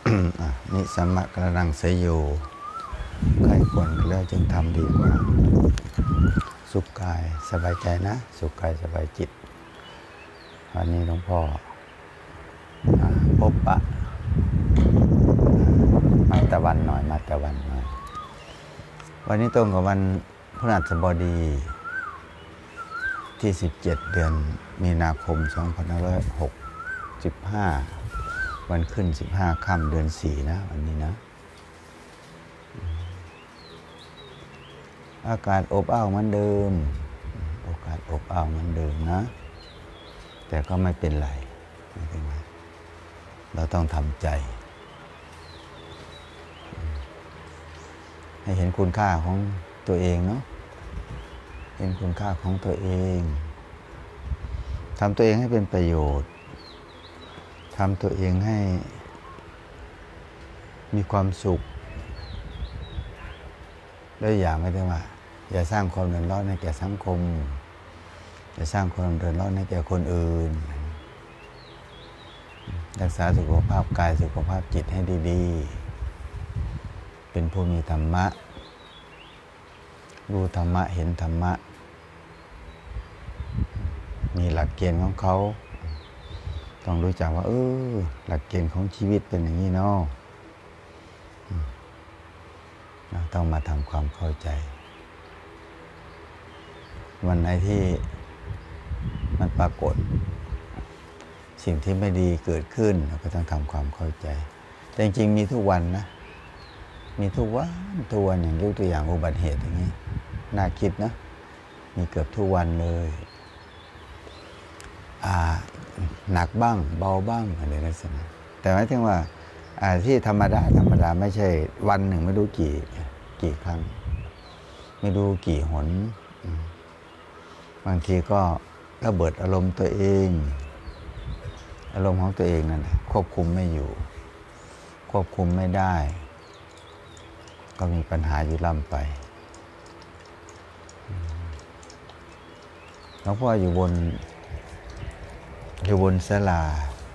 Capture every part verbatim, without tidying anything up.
นิสัมมะกระนังเสยโยใครควรแล้วจึงทำดีกว่าสุขกายสบายใจนะสุขกายสบายจิตวันนี้หลวงพ่อพบปะมาตะวันหน่อยมาตะวันหน่อยวันนี้ตรงกับวันพฤหัสบดีที่สิบเจ็ดเดือนมีนาคมสองพันห้าร้อยหกสิบห้าวันขึ้นสิบห้าค่ำเดือนสี่นะวันนี้นะอากาศอบอ้าวเหมือนเดิมอากาศอบอ้าวเหมือนเดิมนะแต่ก็ไม่เป็นไรไม่เป็นไรเราต้องทำใจให้เห็นคุณค่าของตัวเองเนาะเห็นคุณค่าของตัวเองทำตัวเองให้เป็นประโยชน์ทำตัวเองให้มีความสุขด้วยอย่างไม่ได้ว่าอย่าสร้างความเดือดร้อนให้แก่สังคมอย่าสร้างความเดือดร้อนให้แก่คนอื่นรักษาสุขภาพกายสุขภาพจิตให้ดีๆเป็นผู้มีธรรมะรู้ธรรมะเห็นธรรมะมีหลักเกณฑ์ของเขาต้องรู้จักว่าเออหลักเกณฑ์ของชีวิตเป็นอย่างนี้เนาะเราต้องมาทำความเข้าใจวันไหนที่มันปรากฏสิ่งที่ไม่ดีเกิดขึ้นเราก็ต้องทำความเข้าใจแต่จริงๆมีทุกวันนะมีทุกวันทุกวันอย่างยกตัวอย่างอุบัติเหตุอย่างนี้น่าคิดนะมีเกือบทุกวันเลยอ่าหนักบ้างเบาบ้างอะไรลักษณะแต่หมายถึงว่าที่ธรรมดาธรรมดาไม่ใช่วันหนึ่งไม่รู้กี่กี่ครั้งไม่รู้กี่หนบางทีก็ระเบิดอารมณ์ตัวเองอารมณ์ของตัวเองนั่นแหละควบคุมไม่อยู่ควบคุมไม่ได้ก็มีปัญหาอยู่ล่ำไปหลวงพ่ออยู่บนอยู่บนศาลา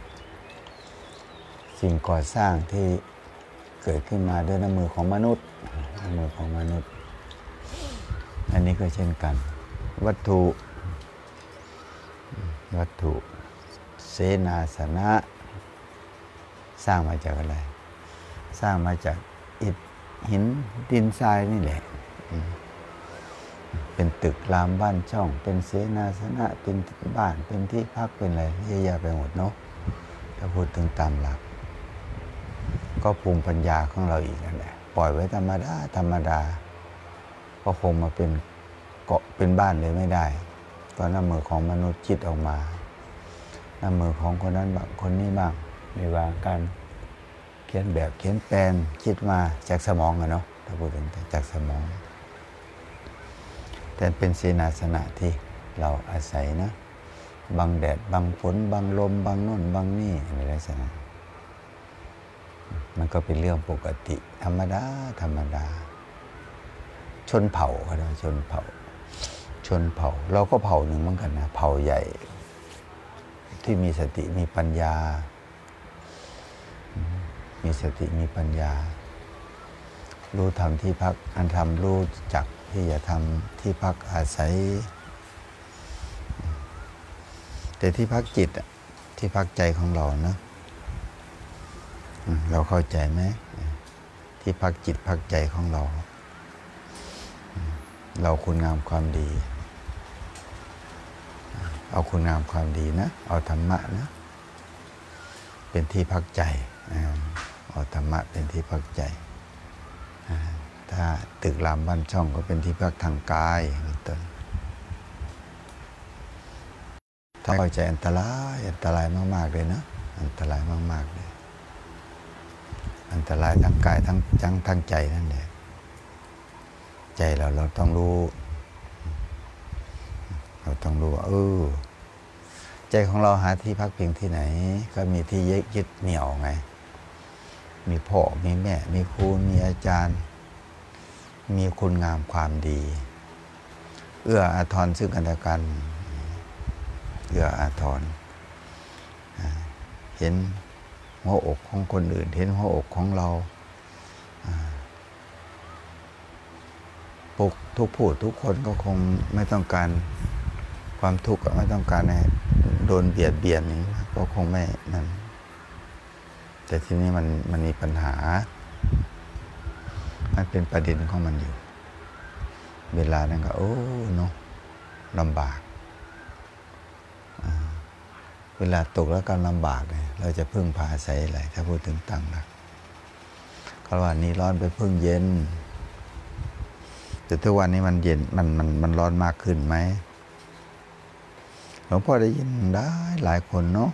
สิ่งก่อสร้างที่เกิดขึ้นมาด้วยน้ำมือของมนุษย์น้ำมือของมนุษย์อันนี้ก็เช่นกันวัตถุวัตถุเสนาสนะสร้างมาจากอะไรสร้างมาจากอิฐหินดินทรายนี่แหละเป็นตึกรามบ้านช่องเป็นเสนาสนะเป็นบ้านเป็นที่พักเป็นอะไรเยอะแยะไปหมดเนาะถ้าพูดถึงตามหลักก็ภูมิปัญญาของเราอีกนั่นแหละปล่อยไว้ธรรมดาธรรมดาก็คงมาเป็นเกาะเป็นบ้านเลยไม่ได้ก็น้ำมือของมนุษย์คิดออกมาน้ำมือของคนนั้นบ้างคนนี้บ้างมีวางกันเขียนแบบเขียนแปลนคิดมาจากสมองอะเนาะถ้าพูดถึงจากสมองแต่เป็นเสนาสนะที่เราอาศัยนะบังแดดบังฝนบังลมบังโน่นบังนี่อะไรลักษณะมันก็เป็นเรื่องปกติธรรมดาธรรมดาชนเผ่าก็ได้ชนเผ่าชนเผ่าเราก็เผ่าหนึ่งเหมือนกันนะเผ่าใหญ่ที่มีสติมีปัญญามีสติมีปัญญารู้ธรรมที่พักอันธรรมรู้จักที่จะทำที่พักอาศัยแต่ที่พักจิตที่พักใจของเรานะเราเข้าใจไหมที่พักจิตพักใจของเราเราคุณงามความดีเอาคุณงามความดีนะเอาธรรมะนะเป็นที่พักใจเอาธรรมะเป็นที่พักใจถ้าตึกรามบ้านช่องก็เป็นที่พักทางกายเป็นต้นถ้าเข้าใจอันตรายอันตรายมากๆเลยนะอันตรายมากๆเลยอันตรายทั้งกายทั้งทั้งทั้งใจนั่นแหละใจเราเราต้องรู้เราต้องรู้เออใจของเราหาที่พักพิงที่ไหนก็มีที่ยึดเหนี่ยวไงมีพ่อมีแม่มีครูมีอาจารย์มีคุณงามความดีเอื้ออาทรซึ่งกันและกันเอื้ออาทรเห็นหัวอกของคนอื่นเห็นหัวอกของเราปุกทุกผู้ทุกคนก็คงไม่ต้องการความทุกข์ไม่ต้องการให้โดนเบียดเบียนนี้ก็คงไม่นั่นแต่ทีนี้มันมันมีปัญหามันเป็นประเด็นของมันอยู่เวลานั้นก็โอ้เนาะลำบากเวลาตกแล้วก็ลำบากเลยเราจะพึ่งพาอาศัยอะไรถ้าพูดถึงตั้งหลักเขาว่านี้ร้อนไปพึ่งเย็นแต่ทุกวันนี้มันเย็นมันมันมันร้อนมากขึ้นไหมหลวงพ่อได้ยินได้หลายคนเนาะ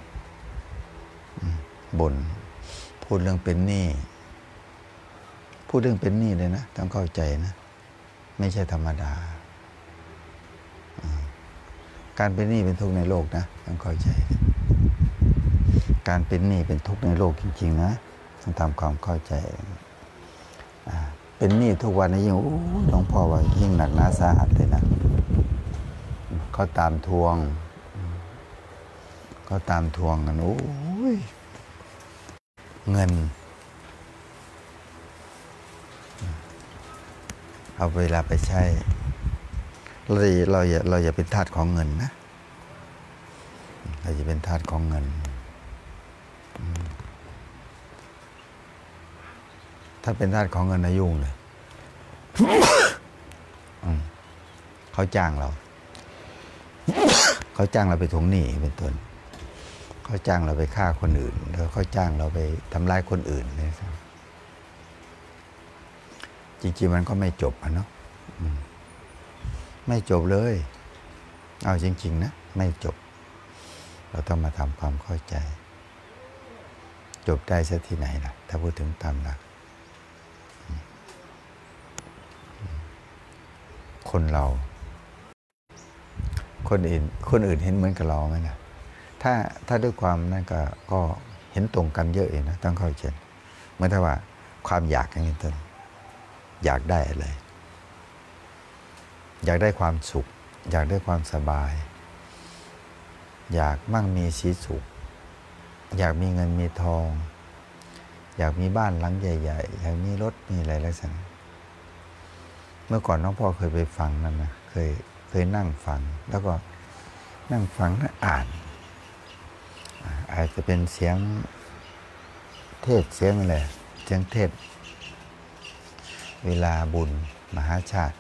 บ่นพูดเรื่องเป็นหนี้พูดเรื่องเป็นหนี้เลยนะต้องเข้าใจนะไม่ใช่ธรรมดาการเป็นหนี้เป็นทุกข์ในโลกนะต้องเข้าใจการเป็นหนี้เป็นทุกข์ในโลกจริงๆนะต้องทำความเข้าใจเป็นหนี้ทุกวันนี้ยิ่งหลวงพ่อว่ายิ่งหนักหนาสาหัสเลยนะเขาตามทวงเขาตามทวงกันโอ้ยเงินเอาเวลาไปใช้เราเราอย่าเราอย่าเป็นทาสของเงินนะเราจะเป็นทาสของเงินถ้าเป็นทาสของเงินนะยุ่งเลยเขาจ้างเราเขาจ้างเราไปทวงหนี้เป็นต้นเขาจ้างเราไปฆ่าคนอื่นแล้วเขาจ้างเราไปทำร้ายคนอื่นเนี่ยจริงๆมันก็ไม่จบอะเนาะไม่จบเลยเอาจริงๆนะไม่จบเราต้องมาทำความเข้าใจจบได้ซะที่ไหนล่ะถ้าพูดถึงตามหลักคนเราคนอื่นคนอื่นเห็นเหมือนกับเราไหมนะถ้าถ้าด้วยความนั่นก็ก็เห็นตรงกันเยอะเองนะต้องเข้าใจเมื่อถ้าว่าความอยากอย่างนี้ต้นอยากได้อะไรอยากได้ความสุขอยากได้ความสบายอยากมั่งมีสีสุขอยากมีเงินมีทองอยากมีบ้านหลังใหญ่ๆอยากมีรถมีอะไรลักษณะเมื่อก่อนน้องพ่อเคยไปฟังนั่นนะเคยเคยนั่งฟังแล้วก็นั่งฟังแล้วอ่านอาจจะเป็นเสียงเทศเสียงอะไรเสียงเทศเวลาบุญมหาชาติ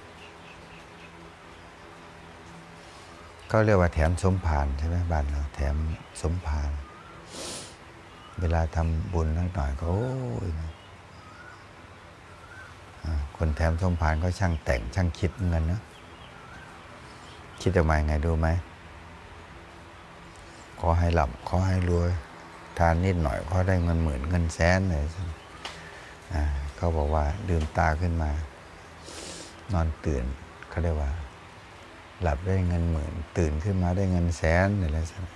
เขาเรียกว่าแถมสมภารใช่ไหมบ้านเราแถมสมภารเวลาทำบุญนิดหน่อยก็โอ้ยคนแถมสมภารก็ช่างแต่งช่างคิดเงินนะคิดออกมาไงดูไหมขอให้หลับขอให้รวยทานนิดหน่อยขอได้เงินหมื่นเงินแสนเลยเขาบอกว่าลืมตาขึ้นมานอนตื่นเขาเรียกว่าหลับได้เงินหมื่นตื่นขึ้นมาได้เงินแสนอะไรสัก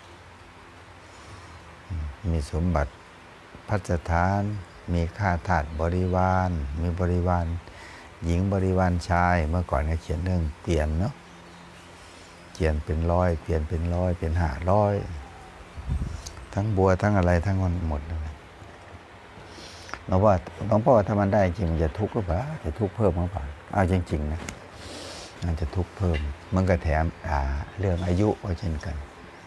มีสมบัติพัสถานมีข้าทาสบริวารมีบริวารหญิงบริวารชายเมื่อก่อนเขาเขียนเรื่องเปลี่ยนเนาะเปลี่ยนเป็นร้อยเปลี่ยนเป็นร้อยเป็นห้าร้อยทั้งบัวทั้งอะไรทั้งมันหมดเลยหลวงพ่อหลวงพ่อถ้ามันได้จริงมันจะทุกข์หรือเปล่าจะทุกข์เพิ่มหรือเปล่าเอาจริงๆนะมันจะทุกข์เพิ่มมันก็แถมอ่าเรื่องอายุก็เช่นกัน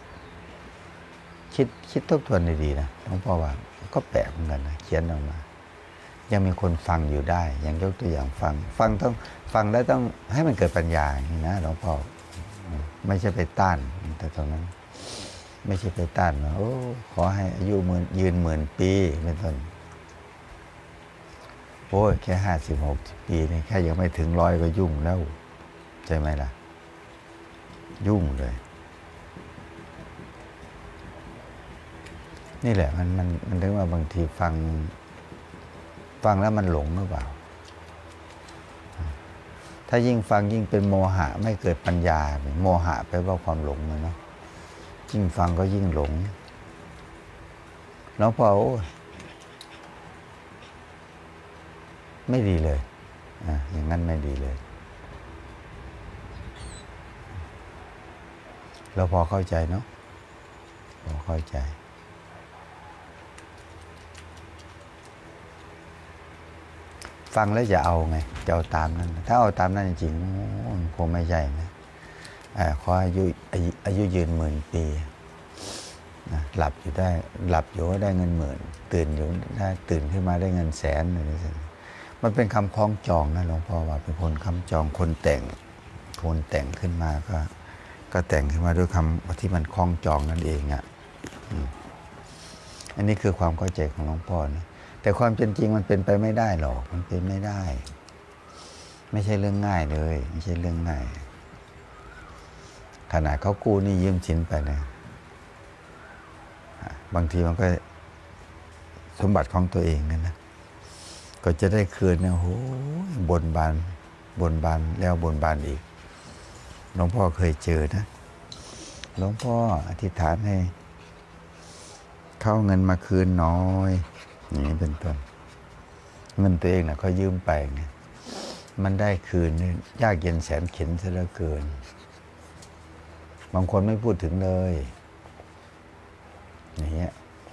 คิดคิดทบทวนดีๆนะหลวงพ่อว่าก็แปลกเหมือนกันนะเขียนออกมายังมีคนฟังอยู่ได้อย่างยกตัวอย่างฟังฟังต้องฟังแล้วต้องให้มันเกิดปัญญาอย่างนี้นะหลวงพ่อไม่ใช่ไปต้านแต่ตรงนั้นไม่ใช่ไปต้านว่าโอ้ขอให้อายุหมื่นยืนหมื่นปีเป็นต้นโอ้ยแค่ห้าสิบหกปีนี่แค่ยังไม่ถึงร้อยก็ยุ่งแล้วใช่ไหมล่ะยุ่งเลยนี่แหละมันมันมันถึงว่าบางทีฟังฟังแล้วมันหลงหรือเปล่าถ้ายิ่งฟังยิ่งเป็นโมหะไม่เกิดปัญญาโมหะแปลว่าความหลงเลยเนาะยิ่งฟังก็ยิ่งหลงแล้วพอไม่ดีเลยอ่ะอย่างนั้นไม่ดีเลยเราพอเข้าใจเนาะพอเข้าใจฟังแล้วจะเอาไงจะเอาตามนั้นถ้าเอาตามนั้นจริงๆคงไม่ใช่นะขออายุอายุยืนหมื่นปีนะหลับอยู่ได้หลับอยู่ก็ได้เงินหมื่นตื่นอยู่ได้ตื่นขึ้นมาได้เงินแสนอะไรอย่างนี้มันเป็นคำคล้องจองนะหลวงพ่อว่าเป็นคนคำจองคนแต่งคนแต่งขึ้นมาก็ก็แต่งขึ้นมาด้วยคำที่มันคล้องจองนั่นเองอ่ะอันนี้คือความเข้าใจของหลวงพ่อนะแต่ความเป็นจริงมันเป็นไปไม่ได้หรอกมันเป็นไม่ได้ไม่ใช่เรื่องง่ายเลยไม่ใช่เรื่องง่ายขนาดเขากู้นี่ยืมสินไปนะบางทีมันก็สมบัติของตัวเองนั่นนะก็จะได้คืนเนี่ยโหบนบานบนบานแล้วบนบานอีกหลวงพ่อเคยเจอนะหลวงพ่ออธิษฐานให้เข้าเงินมาคืนน้อยอย่างนี้เป็นต้นเงินตัวเองนะเขายืมไปไงมันได้คืนนี่ยากเย็นแสนเข็ญซะเหลือเกินบางคนไม่พูดถึงเลยอย่างเงี้ย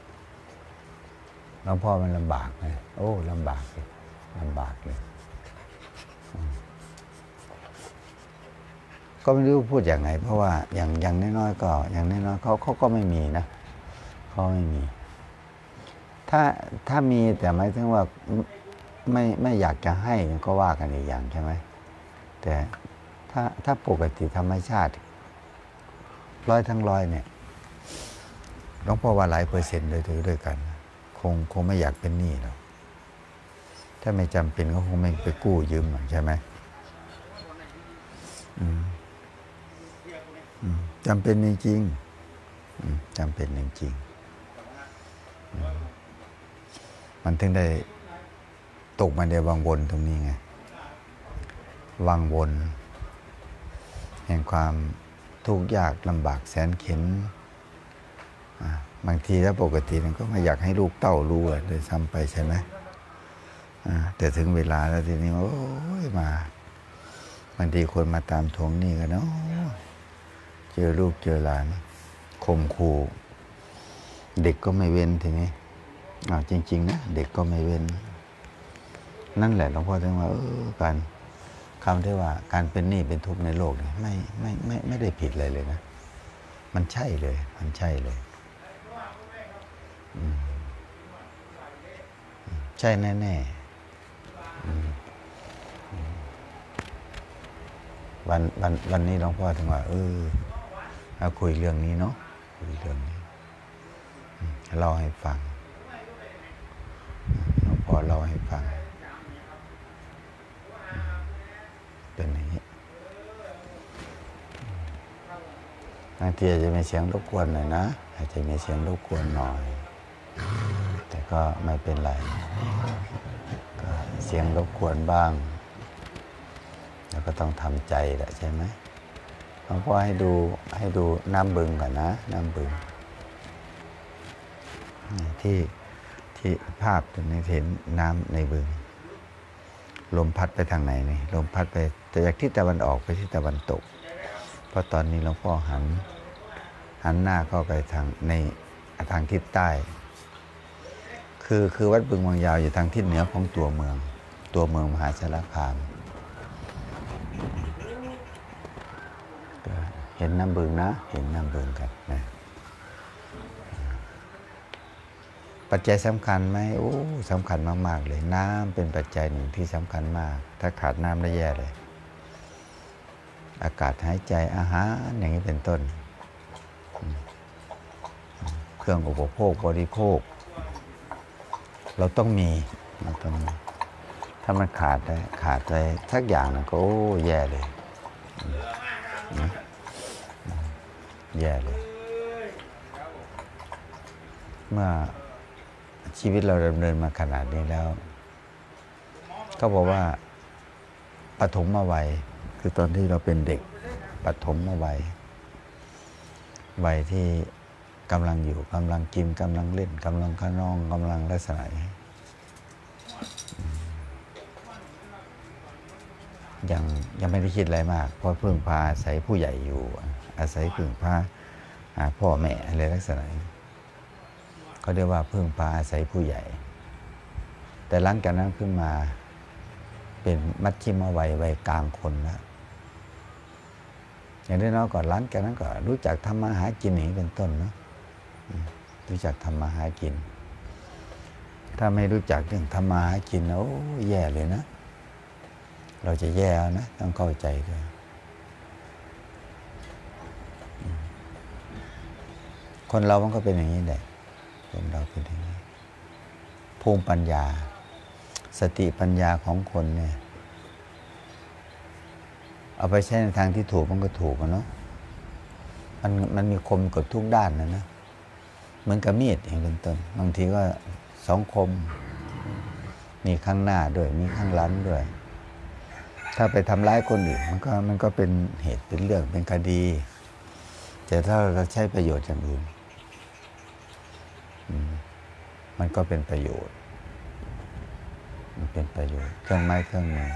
หลวงพ่อมันลำบากเลยโอ้ลำบากเลยลำบากเลยก็ไม่รู้พูดอย่างไรเพราะว่าอย่างอย่างน้อยๆก็อย่างน้อยๆเขาเขาก็ไม่มีนะเขาไม่มีถ้าถ้ามีแต่หมายถึงว่าไม่ไม่อยากจะให้ก็ว่ากันอีกอย่างใช่ไหมแต่ถ้าถ้าปกติธรรมชาติร้อยทั้งร้อยเนี่ยหลวงพ่อว่าหลายเปอร์เซ็นต์เลยถือด้วยกันคงคงไม่อยากเป็นหนี้หรอกถ้าไม่จำเป็นก็คงไม่ไปกู้ยืมใช่ไหมจำเป็นจริงๆจำเป็นจริงๆมันถึงได้ตกมาในวังวนตรงนี้ไงวังวนแห่งความทุกข์ยากลำบากแสนเข็ญบางทีถ้าปกติมันก็ไม่อยากให้ลูกเต้ารู้เลยซ้ำไปใช่ไหมแต่ถึงเวลาแล้วทีนี้โอ้ยมาบางทีคนมาตามทวงหนี้กันเนาะเจอลูกเจอหลานข่มขู่เด็กก็ไม่เว้นทีนี้อ้าวจริงๆนะเด็กก็ไม่เว้นนั่นแหละหลวงพ่อถึงว่าเออการคำที่ว่าการเป็นหนี้เป็นทุกข์ในโลกนี่ไม่ไม่ไม่ไม่ได้ผิดเลยเลยนะมันใช่เลยมันใช่เลยใช่แน่ๆวันวันวันนี้หลวงพ่อถึงว่าเออเอาคุยเรื่องนี้เนาะคุยเรื่องนี้เล่าให้ฟังหลวงพ่อเล่าให้ฟังเป็นอย่างนี้บางทีอาจจะมีเสียงรบกวนหน่อยนะอาจจะมีเสียงรบกวนหน่อยแต่ก็ไม่เป็นไรก็เสียงรบกวนบ้างแล้วก็ต้องทำใจแหละใช่ไหมหลวงพ่อให้ดูให้ดูน้ำบึงก่อนนะน้ำบึงที่ที่ภาพตรงนี้เห็นน้ำในบึงลมพัดไปทางไหนนี่ลมพัดไปแต่จากทิศตะวันออกไปทิศตะวันตกเพราะตอนนี้หลวงพ่อหันหันหน้าเข้าไปทางในทางทิศใต้คือคือวัดบึงวังยาวอยู่ทางทิศเหนือของตัวเมืองตัวเมืองมหาสารคามเห็นน้ำบึงนะเห็นน้ำบึงกันนะปัจจัยสำคัญไหมโอ้สำคัญมากๆเลยน้ำเป็นปัจจัยหนึ่งที่สำคัญมากถ้าขาดน้ำได้แย่เลยอากาศหายใจอาหารอย่างนี้เป็นต้นเครื่องอุปโภคบริโภคเราต้องมีเราต้องถ้ามันขาดได้ขาดไปสักอย่างนึงก็โอ้แย่เลยแย่เลยเมื่อชีวิตเราดำเนินมาขนาดนี้แล้วก็บอกว่าปฐมวัยคือตอนที่เราเป็นเด็กปฐมวัยวัยที่กำลังอยู่กำลังกินกำลังเล่นกำลังขนองกำลังลักษณะยังยังไม่ได้คิดอะไรมากเพราะพึ่งพาอาศัยผู้ใหญ่อยู่อาศัยพึ่งพาพ่อแม่อะไรลักษณะเขาเรียกว่าพึ่งพาอาศัยผู้ใหญ่แต่หลังจากนั้นขึ้นมาเป็นมัชชิมวัยวัยกลางคนแล้วอย่างน้อยๆก่อนหลังจากนั้นก็รู้จักทำมาหากินอย่างนี้เป็นต้นเนาะรู้จักทำมาหากินถ้าไม่รู้จักเรื่องทำมาหากินโอ้แย่เลยนะเราจะแย่นะต้องเข้าใจด้วยคนเรามันก็เป็นอย่างนี้แหละคนเราเป็นอย่างนี้ภูมิปัญญาสติปัญญาของคนเนี่ยเอาไปใช้ในทางที่ถูกมันก็ถูกเนาะมันมันมีคมกับทุกด้านนะนะเหมือนกับมีดอย่างเป็นต้นบางทีก็สองคมมีข้างหน้าด้วยมีข้างหลังด้วยถ้าไปทำร้ายคนอื่นมันก็มันก็เป็นเหตุเป็นเรื่องเป็นคดีแต่ถ้าเราใช้ประโยชน์อย่างอื่นมันก็เป็นประโยชน์มันเป็นประโยชน์เครื่องไม้เครื่องมือ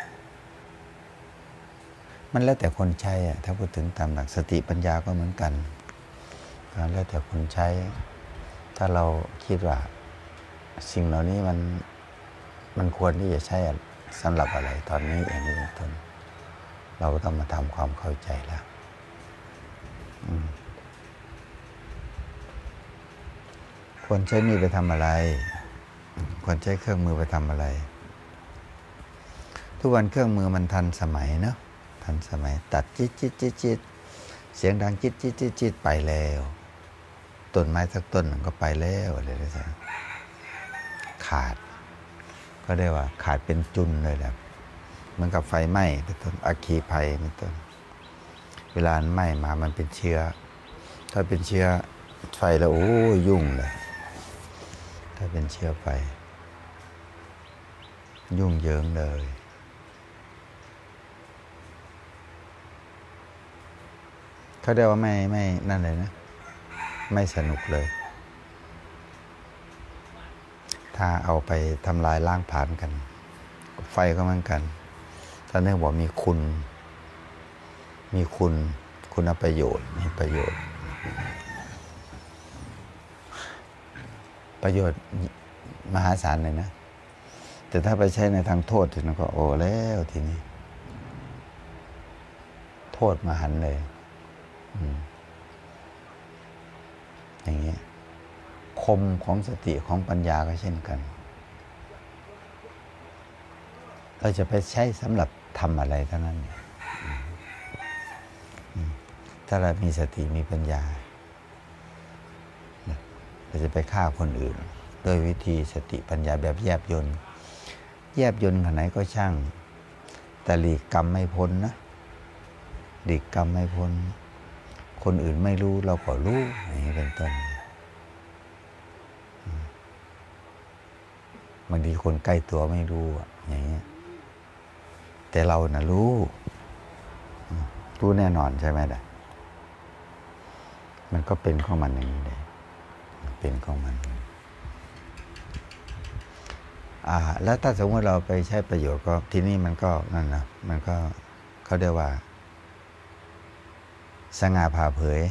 มันแล้วแต่คนใช้อะถ้าพูดถึงตามหลักสติปัญญาก็เหมือนกันแล้วแต่คนใช้ถ้าเราคิดว่าสิ่งเหล่านี้มันมันควรที่จะใช้สำหรับอะไรตอนนี้อย่างนี้เป็นต้นเราก็ต้องมาทำความเข้าใจแล้วควรใช้มีดไปทำอะไรควรใช้เครื่องมือไปทำอะไรทุกวันเครื่องมือมันทันสมัยเนาะทันสมัยตัดจิ๊ดจิ๊ดจิ๊ดจิ๊ดเสียงดังจิ๊ดจิ๊ดจิ๊ดจิ๊ดไปแล้วต้นไม้สักต้นก็ไปแล้วอะไรเลยสิขาดก็ได้ว่าขาดเป็นจุนเลยแหละเหมือนกับไฟไหม้เป็นต้นอัคคีภัยเป็นต้นเวลาไหม้มามันเป็นเชื้อถ้าเป็นเชื้อไฟแล้วโอ้ยุ่งเลยถ้าเป็นเชื้อไฟยุ่งเหยิงเลยเขาเรียกว่าไม่ไม่นั่นเลยนะไม่สนุกเลยถ้าเอาไปทำลายล้างผลาญกันไฟก็เหมือนกันถ้าเนื่องบอกมีคุณมีคุณคุณประโยชน์มีประโยชน์ประโยชน์มหาศาลเลยนะแต่ถ้าไปใช้ในทางโทษทีนั้นก็โอ้แล้วทีนี้โทษมหันต์เลยอย่างนี้คมของสติของปัญญาก็เช่นกันเราจะไปใช้สำหรับทำอะไรเท่านั้นถ้าเรามีสติมีปัญญาเราจะไปฆ่าคนอื่นโดยวิธีสติปัญญาแบบแยบยลแยบยลขนาดไหนก็ช่างแต่หลีกกรรมไม่พ้นนะหลีกกรรมไม่พ้นคนอื่นไม่รู้เราก็รู้อย่างนี้เป็นต้นบางทีคนใกล้ตัวไม่รู้อย่างนี้แต่เราน่ะรู้รู้แน่นอนใช่ไหมล่ะมันก็เป็นของมันอย่างนี้เลยเป็นของมันอ่าแล้วถ้าสมมติเราไปใช้ประโยชน์ก็ทีนี้มันก็นั่นนะมันก็เขาเรียกว่าสง่าผ่าเผย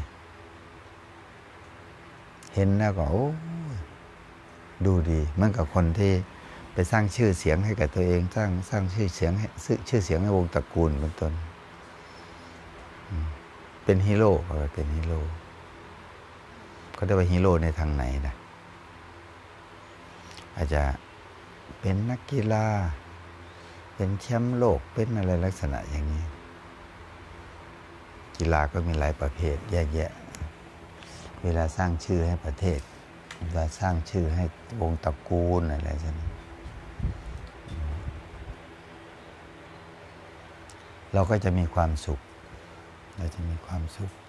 เห็นแล้วก็โอ้ดูดีเหมือนกับคนที่ไปสร้างชื่อเสียงให้กับตัวเองสร้างสร้างชื่อเสียงให้ชื่อเสียงให้วงตระกูลเป็นต้นเป็นฮีโร่ก็เป็นฮีโร่เขาเรียกว่าฮีโร่ในทางไหนนะอาจจะเป็นนักกีฬาเป็นแชมป์โลกเป็นอะไรลักษณะอย่างนี้กีฬาก็มีหลายประเภทแยกแยะเวลาสร้างชื่อให้ประเทศเวลาสร้างชื่อให้วงตระกูลอะไรเช่นนั้นเราก็จะมีความสุขเราจะมีความสุข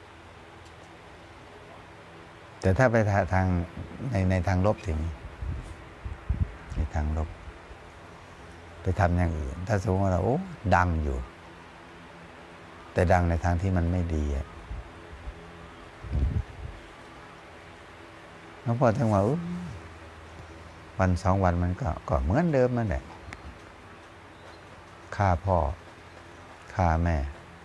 แต่ถ้าไปทางในในทางลบถึงในทางลบไปทำอย่างอื่นถ้าสมมติว่าเราโอ้ดังอยู่แต่ดังในทางที่มันไม่ดีอ่ะแล้วพอถึงว่าวันสองวันมันก็ก็เหมือนเดิมนั่นแหละฆ่าพ่อฆ่าแม่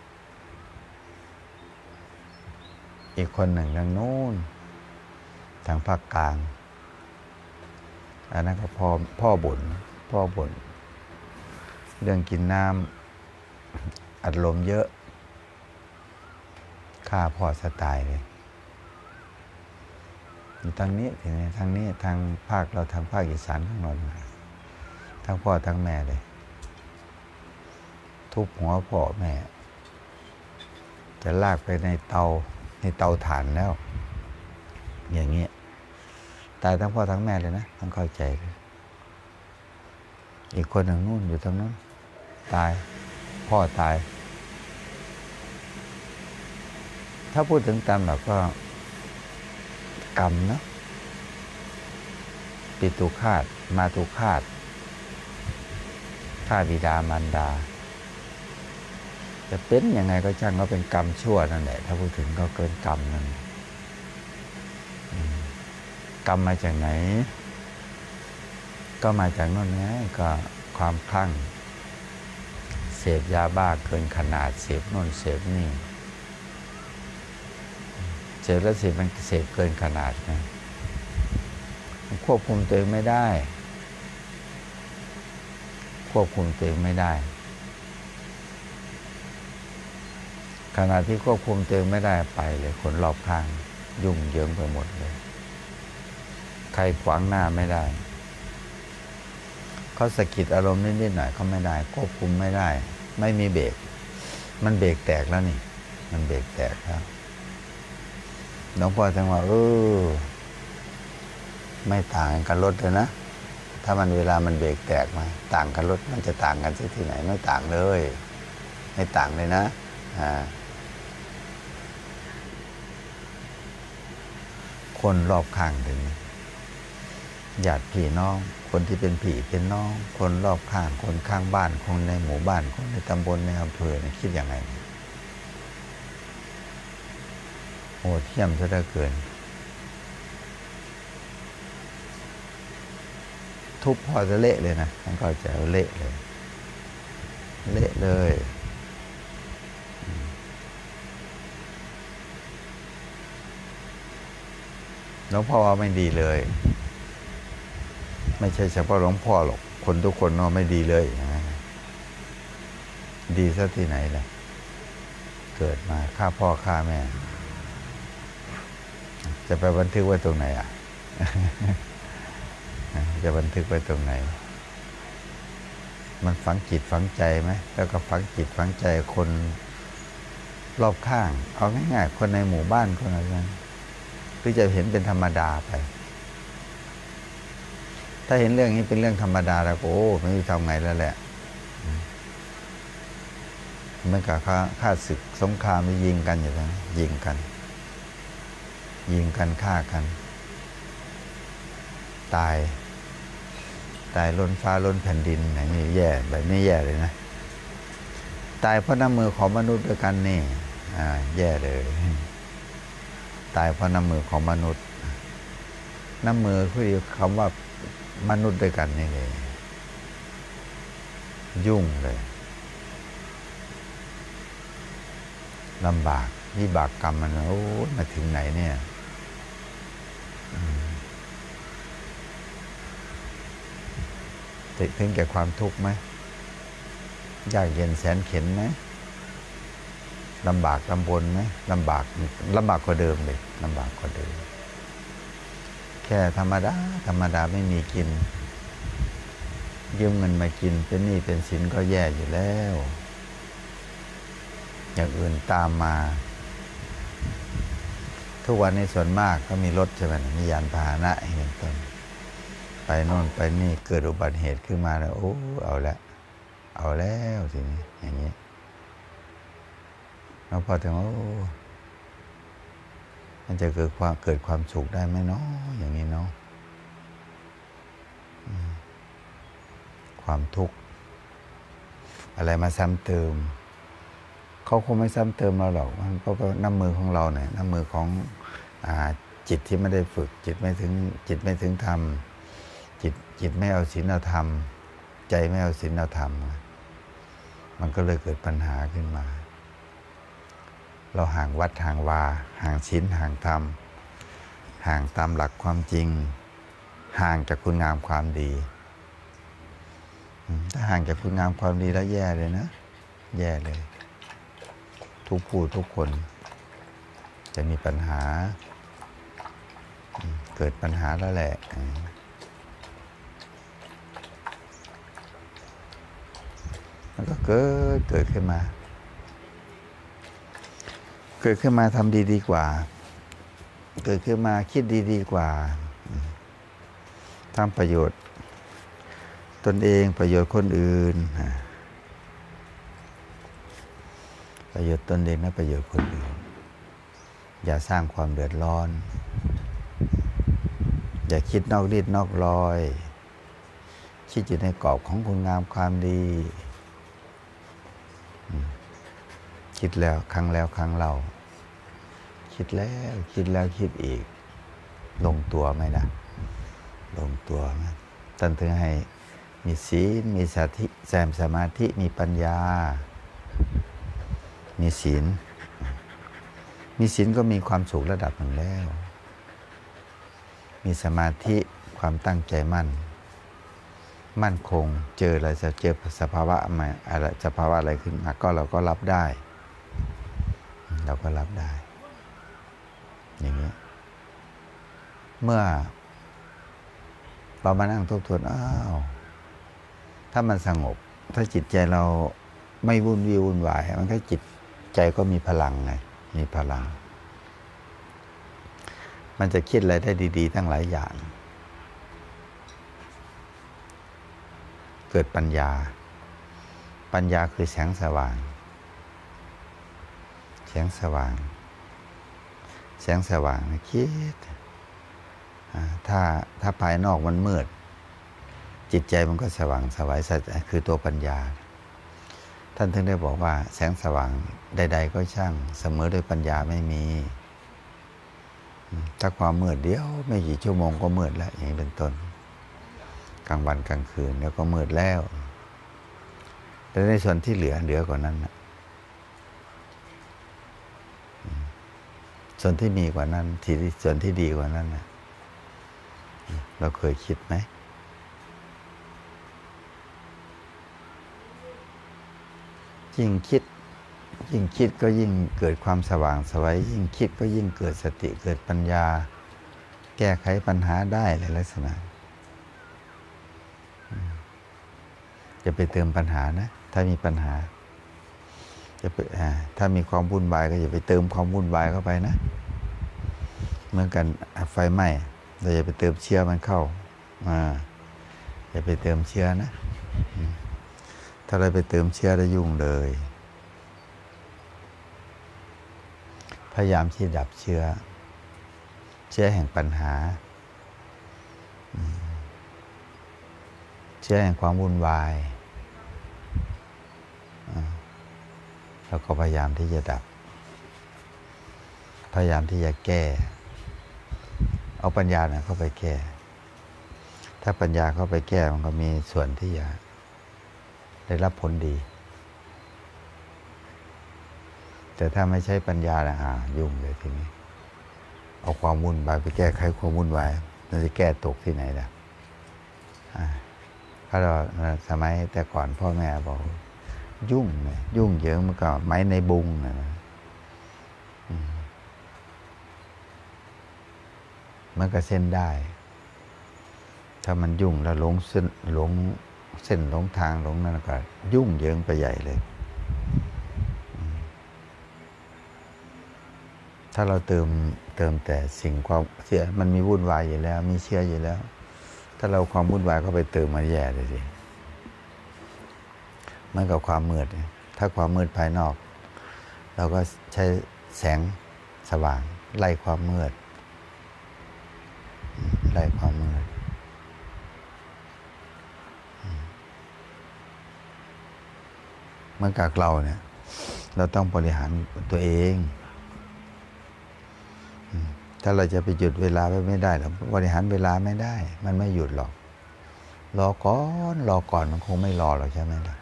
อีกคนหนึ่งทางนู้นทางภาคกลางอันนั้นก็พ่อพ่อบ่นพ่อบ่นเรื่องกินน้ำอัดลมเยอะฆ่าพ่อสตายเลยอยู่ทางนี้ทีนี้ทางนี้ทางภาคเราทางภาคอีสานข้างนนท์ทั้งพ่อทั้งแม่เลยทุบหัวพ่อแม่จะลากไปในเตาในเตาถ่านแล้วอย่างเงี้ยตายทั้งพ่อทั้งแม่เลยนะต้องเข้าใจเลยอีกคนหนึ่งนู่นอยู่ตรงนู้นตายพ่อตายถ้าพูดถึงตามหลักก็กรรมนะปิตุฆาตมาตุฆาตฆ่าบิดามารดาจะเป็นยังไงก็ช่างก็เป็นกรรมชั่วนั่นแหละถ้าพูดถึงก็เกินกรรมนั่นกรรมมาจากไหนก็มาจากนั่นไงก็ความคลั่งเสพยาบ้าเกินขนาดเสพโน่นเสพนี่เสพแล้วเสพมันเสพเกินขนาดไงควบคุมตัวเองไม่ได้ควบคุมตัวเองไม่ได้ขณะที่ควบคุมตัวเองไม่ได้ไปเลยคนรอบข้างยุ่งเหยิงไปหมดเลยใครขวางหน้าไม่ได้เขาสะกิดอารมณ์นิดๆหน่อยเขาไม่ได้ควบคุมไม่ได้ไม่มีเบรกมันเบรกแตกแล้วนี่มันเบรกแตกแล้วหลวงพ่อท่านว่าเออไม่ต่างกันรถเลยนะถ้ามันเวลามันเบรกแตกมาต่างกันรถมันจะต่างกันที่ไหนไม่ต่างเลยไม่ต่างเลยนะอ่าคนรอบข้างถึงญาติพี่น้องคนที่เป็นพี่เป็นน้องคนรอบข้างคนข้างบ้านคนในหมู่บ้านคนในตำบลในอำเภอเนี่ยคิดยังไงโหดเหี้ยมซะเหลือเกินทุบพ่อจะเละเลยนะท่านก็จะเละเลยเละเลยหลวงพ่อว่าไม่ดีเลยไม่ใช่เฉพาะหลวงพ่อหรอกคนทุกคนว่าไม่ดีเลยดีซะที่ไหนล่ะเกิดมาฆ่าพ่อฆ่าแม่จะไปบันทึกไว้ตรงไหนอ่ะจะบันทึกไว้ตรงไหนมันฝังจิตฝังใจไหมแล้วก็ฝังจิตฝังใจคนรอบข้างเอาง่ายๆคนในหมู่บ้านคนอะไรนั้นหรือจะเห็นเป็นธรรมดาไปถ้าเห็นเรื่องนี้เป็นเรื่องธรรมดาแล้วโอ้ไม่รู้ทำไงแล้วแหละเหมือนกับฆ่าศึกสงครามยิงกันอยู่แล้วยิงกันยิงกันฆ่ากันตายตายล้นฟ้าล้นแผ่นดินอย่างนี้แย่แบบนี้แย่เลยนะตายเพราะน้ำมือของมนุษย์ด้วยกันนี่อ่าแย่เลยตายเพราะน้ำมือของมนุษย์น้ำมือคือคำว่ามนุษย์ด้วยกันนี่เลยยุ่งเลยลำบากวิบากกรรมมันโอ้มาถึงไหนเนี่ยถึงแก่ความทุกข์ไหมยากเย็นแสนเข็ญไหมลำบากลำบนไหมลำบากลำบากกว่าเดิมเลยลำบากกว่าเดิมแค่ธรรมดาธรรมดาไม่มีกินยืมเงินมากินเป็นหนี้เป็นสินก็แย่อยู่แล้วอย่างอื่นตามมาทุกวันในส่วนมากก็มีรถใช่ไหมมียานพาหนะอย่างเป็นต้นไปโน่นไปนี่เกิดอุบัติเหตุขึ้นมาแล้วโอ้เอาละเอาแล้วทีนี้อย่างนี้แล้วพอถึงว่ามันจะเกิดความเกิดความสุขได้ไหมเนาะอย่างนี้เนาะความทุกข์อะไรมาซ้ำเติมเขาคงไม่ซ้ำเติมเราหรอกมันเพราะน้ำมือของเราเนี่ยน้ำมือของอ่าจิตที่ไม่ได้ฝึกจิตไม่ถึงจิตไม่ถึงธรรมจิตจิตไม่เอาศีลเอาธรรมใจไม่เอาศีลเอาธรรมมันก็เลยเกิดปัญหาขึ้นมาเราห่างวัดห่างวาห่างศีลห่างธรรมห่างตามหลักความจริงห่างจากคุณงามความดีถ้าห่างจากคุณงามความดีแล้วแย่เลยนะแย่เลยทุกผู้ทุกคนจะมีปัญหาเกิดปัญหาแล้วแหละมันก็เกิดเกิดขึ้นมาเกิดขึ้นมาทำดีดีกว่าเกิดขึ้นมาคิดดีดีกว่าทำประโยชน์ตนเองประโยชน์คนอื่นประโยชน์ตนเองและประโยชน์คนอื่นอย่าสร้างความเดือดร้อนอย่าคิดนอกรีดนอกรอยคิดอยู่ในกรอบของคุณงามความดีคิดแล้วครั้งแล้วครั้งเล่าคิดแล้วคิดแล้วคิดอีกลงตัวไหมนะลงตัวไหมท่านถึงให้มีศีลมีสติแสมสมาธิมีปัญญามีศีลมีศีลก็มีความสุขระดับหนึ่งแล้วมีสมาธิความตั้งใจมั่นมั่นคงเจออะไรจะเจอสภาวะใหม่อะไรสภาวะอะไรขึ้นมาก็เราก็รับได้เราก็รับได้อย่างนี้เมื่อเรามานั่งทบทวนอ้าวถ้ามันสงบถ้าจิตใจเราไม่วุ่นวี่วุ่นวายมันก็จิตใจก็มีพลังไงมีพลังมันจะคิดอะไรได้ดีๆตั้งหลายอย่างเกิดปัญญาปัญญาคือแสงสว่างแสงสว่างแสงสว่างนะคิดถ้าถ้าภายนอกมันมืดจิตใจมันก็สว่างสวายสัจคือตัวปัญญาท่านถึงได้บอกว่าแสงสว่างใดๆก็ช่างเสมอด้วยปัญญาไม่มีถ้าความมืดเดียวไม่กี่ชั่วโมงก็มืดแล้วอย่างนี้เป็นต้นกลางวันกลางคืนแล้วก็มืดแล้วแต่ในส่วนที่เหลือเหลือกว่านั้นนะส่วนที่มีกว่านั้นที่ส่วนที่ดีกว่านั้นนะเราเคยคิดไหมยิ่งคิดยิ่งคิดก็ยิ่งเกิดความสว่างไสวยิ่งคิดก็ยิ่งเกิดสติเกิดปัญญาแก้ไขปัญหาได้ในลักษณะจะไปเติมปัญหานะถ้ามีปัญหาจะไปถ้ามีความวุ่นวายก็อย่าไปเติมความวุ่นวายเข้าไปนะเหมือนกันไฟไหม้เราอย่าไปเติมเชื้อมันเข้าอ่าอย่าไปเติมเชื้อนะถ้าเราไปเติมเชื้อจะยุ่งเลยพยายามที่ดับเชื้อเชื้อแห่งปัญหาเชื้อแห่งความวุ่นวายแล้วก็พยายามที่จะดับพยายามที่จะแก้เอาปัญญาเนี่ยเข้าไปแก้ถ้าปัญญาเข้าไปแก้มันก็มีส่วนที่จะได้รับผลดีแต่ถ้าไม่ใช่ปัญญานะฮะยุ่งเลยทีนี้เอาความวุ่นวายไปแก้ไขความวุ่นวายมันจะแก้ตกที่ไหนล่ะถ้าเราสมัยแต่ก่อนพ่อแม่บอกยุ่งเลยยุ่งเยอะมันก็ไม้ในบุงนะมันก็เส้นได้ถ้ามันยุ่งแล้วหลงเส้นหลงเส้นหลงทางหลงนั่นก็ยุ่งเยิงไปใหญ่เลยถ้าเราเติมเติมแต่สิ่งความเสียมันมีวุ่นวายอยู่แล้วมีเชื่ออยู่แล้วถ้าเราความวุ่นวายเข้าไปเติมมันแย่เลยสิเหมือนกับความมืดถ้าความมืดภายนอกเราก็ใช้แสงสว่างไล่ความมืดไล่ความมืดเหมือนกับเราเนี่ยเราต้องบริหารตัวเองถ้าเราจะไปหยุดเวลาไว้ไม่ได้เราบริหารเวลาไม่ได้มันไม่หยุดหรอกรอก่อนรอก่อนมันคงไม่รอหรอกใช่ไหมล่ะ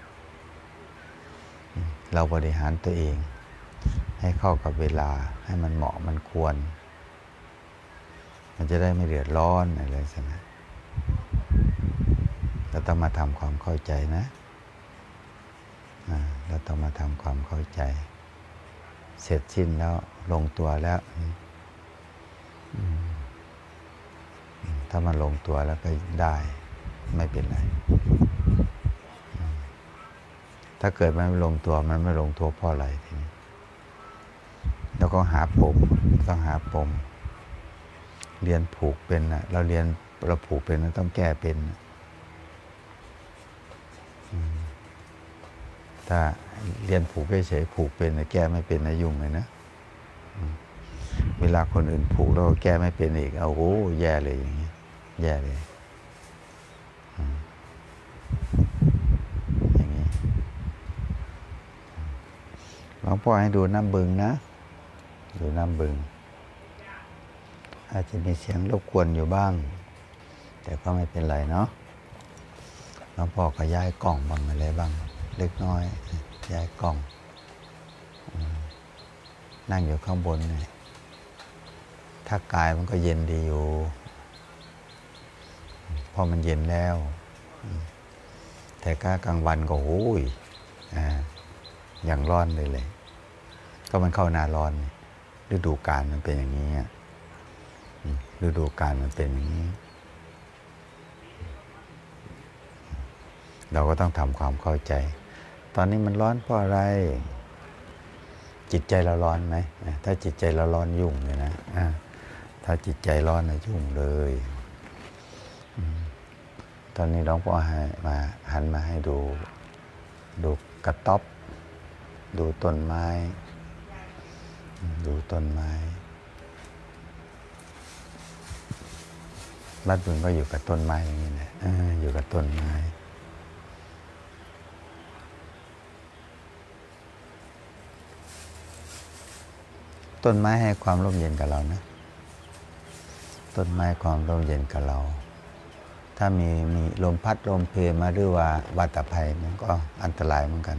เราบริหารตัวเองให้เข้ากับเวลาให้มันเหมาะมันควรมันจะได้ไม่เดือดร้อนอะไรสักนะเราเราต้องมาทำความเข้าใจนะเราต้องมาทำความเข้าใจ เสร็จสิ้นแล้วลงตัวแล้วถ้ามันลงตัวแล้วก็ได้ไม่เป็นไรถ้าเกิดมันไม่ลงตัวมันไม่ลงตัวเพราะอะไรทีนี้แล้วก็หาปมต้องหาปมเรียนผูกเป็นนะเราเรียนเราผูกเป็นเราต้องแก้เป็นถ้าเรียนผูกเฉยๆผูกเป็นแก้ไม่เป็นนะยุ่งเลยนะเวลาคนอื่นผูกแล้วแก้ไม่เป็นอีกเอาโอ้แย่เลยอย่างนี้แย่เลยอย่างนี้หลวงพ่อให้ดูน้ำบึงนะดูน้ำบึงอาจจะมีเสียงรบกวนอยู่บ้างแต่ก็ไม่เป็นไรเนาะหลวงพ่อก็ย้ายกล่องบ้างอะไรบ้างเล็กน้อยย้ายกล่องนั่งอยู่ข้างบนเนี่ยถ้ากายมันก็เย็นดีอยู่พอมันเย็นแล้วแต่ก็กลางวันก็โอ้ยอย่างร้อนเลยเลยก็มันเข้าหน้าร้อนฤดูกาลมันเป็นอย่างนี้ฤดูกาลมันเป็นอย่างนี้เราก็ต้องทำความเข้าใจตอนนี้มันร้อนเพราะอะไรจิตใจเราร้อนไหมถ้าจิตใจเราร้อนยุ่งเลยนะถ้าจิตใจร้อนนะยุ่งเลยตอนนี้หลวงพ่อให้มาหันมาให้ดูดูกระต๊อบดูต้นไม้ดูต้นไม้บ้านบึงก็อยู่กับต้นไม้อย่างนี้นะอยู่กับต้นไม้ต้นไม้ให้ความร่มเย็นกับเรานะต้นไม้ความร่มเย็นกับเราถ้ามีมีลมพัดลมเพมาหรือว่าวัฏภัยมันก็อันตรายเหมือนกัน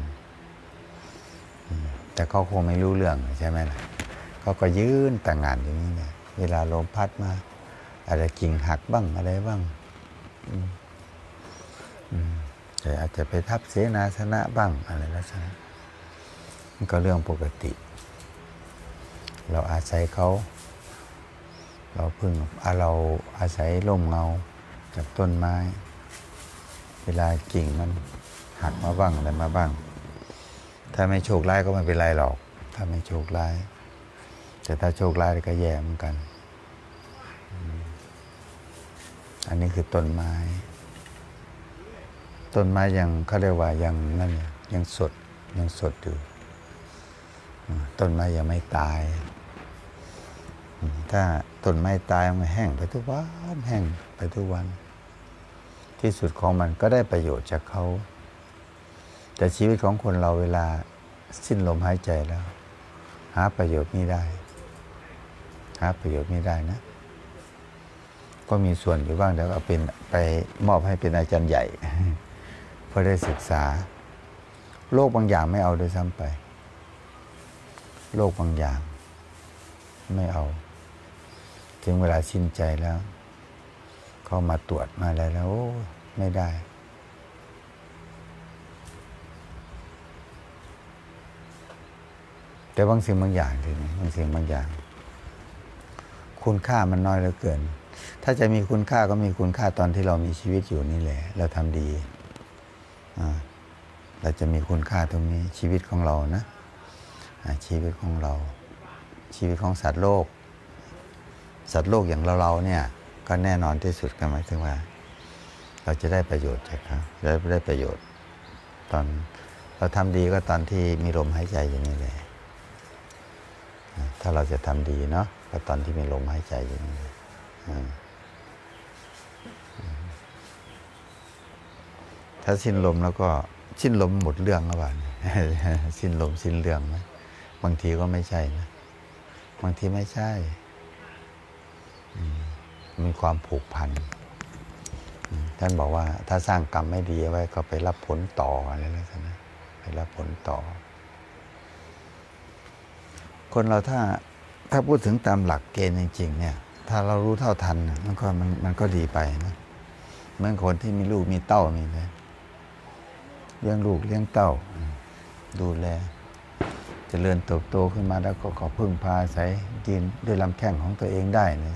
แต่เขาคงไม่รู้เรื่องใช่ไหมล่ะเขาก็ยืนแต่งงานอย่างนี้เนี่ยเวลาลมพัดมาอะไรกิ่งหักบ้างอะไรบ้างแต่อาจจะไปทับเสนาสนะบ้างอะไรลักษณะมันก็เรื่องปกติเราอาศัยเขาเราพึ่งเราอาศัยร่มเงาจากต้นไม้เวลากิ่งมันหักมาบ้างอะไรมาบ้างถ้าไม่โชคร้ายก็ไม่เป็นไรหรอกถ้าไม่โชคร้ายแต่ถ้าโชคร้ายก็แย่เหมือนกันอันนี้คือต้นไม้ต้นไม้ยังเขาเรียกว่ายังนั่นยังสดยังสดอยู่ต้นไม้ยังไม่ตายถ้าต้นไม้ตายมันแห้งไปทุกวันแห้งไปทุกวันที่สุดของมันก็ได้ประโยชน์จากเขาแต่ชีวิตของคนเราเวลาสิ้นลมหายใจแล้วหาประโยชน์ไม่ได้หาประโยชน์ไม่ได้นะก็มีส่วนอยู่บ้างแต่เอาเป็นไปมอบให้เป็นอาจารย์ใหญ่เพื่อได้ศึกษาโลกบางอย่างไม่เอาโดยซ้ำไปโลกบางอย่างไม่เอาถึงเวลาสิ้นใจแล้วเขามาตรวจมาอะไรแล้วไม่ได้แต่บางสิ่งบางอย่างทีนี้บางสิ่งบางอย่างคุณค่ามันน้อยเหลือเกินถ้าจะมีคุณค่าก็มีคุณค่าตอนที่เรามีชีวิตอยู่นี่แหละเราทำดีเราจะมีคุณค่าตรงนี้ชีวิตของเรานะชีวิตของเราชีวิตของสัตว์โลกสัตว์โลกอย่างเราเราเนี่ยก็แน่นอนที่สุดกันหมายถึงว่าเราจะได้ประโยชน์จากเขาได้ได้ประโยชน์ตอนเราทำดีก็ตอนที่มีลมหายใจอย่างนี้เลยถ้าเราจะทำดีเนาะก็ตอนที่มีลมหายใจอย่างนี้ถ้าสิ้นลมแล้วก็สิ้นลมหมดเรื่องแล้วบ้างสิ้นลมสิ้นเรื่องไหมบางทีก็ไม่ใช่นะบางทีไม่ใช่มีความผูกพันท่านบอกว่าถ้าสร้างกรรมไม่ดีไว้ก็ไปรับผลต่ออะไรลักษณะไปรับผลต่อคนเราถ้าถ้าพูดถึงตามหลักเกณฑ์จริงๆเนี่ยถ้าเรารู้เท่าทันมันก็มันมันก็ดีไปนะเหมือนคนที่มีลูกมีเต้ามีเลยเลี้ยงลูกเลี้ยงเต้าดูแลเจริญเติบโตขึ้นมาแล้วก็ขอพึ่งพาอาศัยยืนด้วยลำแข้งของตัวเองได้นะ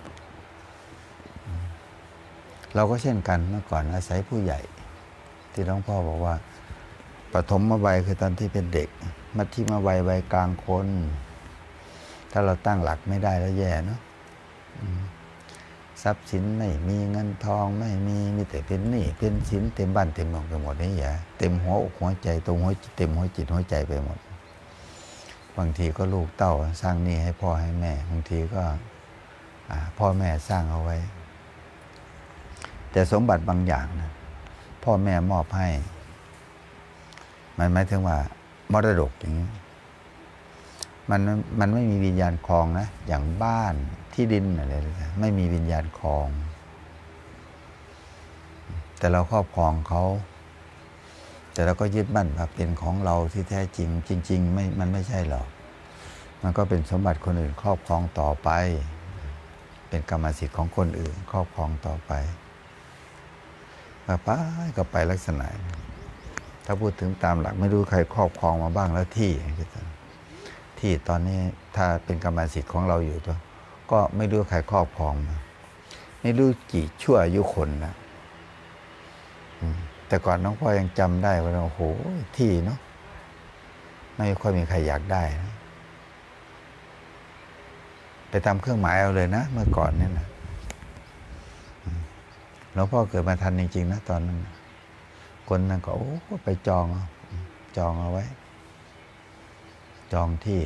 เราก็เช่นกันเมื่อก่อนอาศัยผู้ใหญ่ที่หลวงพ่อบอกว่าปฐมวัยคือตอนที่เป็นเด็กมัธยมวัยวัยกลางคนถ้าเราตั้งหลักไม่ได้แล้วแย่เนาะทรัพย์สินไม่มีเงินทองไม่มีมีแต่เป็นหนี้เป็นสินเต็มบ้านเต็มเมืองไปหมดนี่อย่าเต็มหัวอกหัวใจตรงหัวเต็มหัวจิตหัวใจไปหมดบางทีก็ลูกเต้าสร้างหนี้ให้พ่อให้แม่บางทีก็พ่อแม่สร้างเอาไว้แต่สมบัติบางอย่างนะพ่อแม่มอบให้มันหมายถึงว่ามรดกอย่างนี้มันมันไม่มีวิญญาณครองนะอย่างบ้านที่ดินอะไรไม่มีวิญญาณครองแต่เราครอบครองเขาแต่เราก็ยึดมั่นว่าเป็นของเราที่แท้จริงจริงๆไม่มันไม่ใช่หรอกมันก็เป็นสมบัติคนอื่นครอบครองต่อไปเป็นกรรมสิทธิ์ของคนอื่นครอบครองต่อไปก็ไปก็ไปลักษณะถ้าพูดถึงตามหลักไม่รู้ใครครอบครองมาบ้างแล้วที่ที่ตอนนี้ถ้าเป็นกรรมสิทธิ์ของเราอยู่ตัวก็ไม่รู้ใครครอบครองมาไม่รู้กี่ชั่วอายุคนนะแต่ก่อนน้องพ่อยังจำได้ว่าโอ้โหที่เนาะไม่ค่อยมีใครอยากได้นะไปทำเครื่องหมายเอาเลยนะเมื่อก่อนเนี่ยนะหลวงพ่อเกิดมาทันจริงๆนะตอนนั้นคนนั้นก็โอ้ไปจองจองเอาไว้จองที่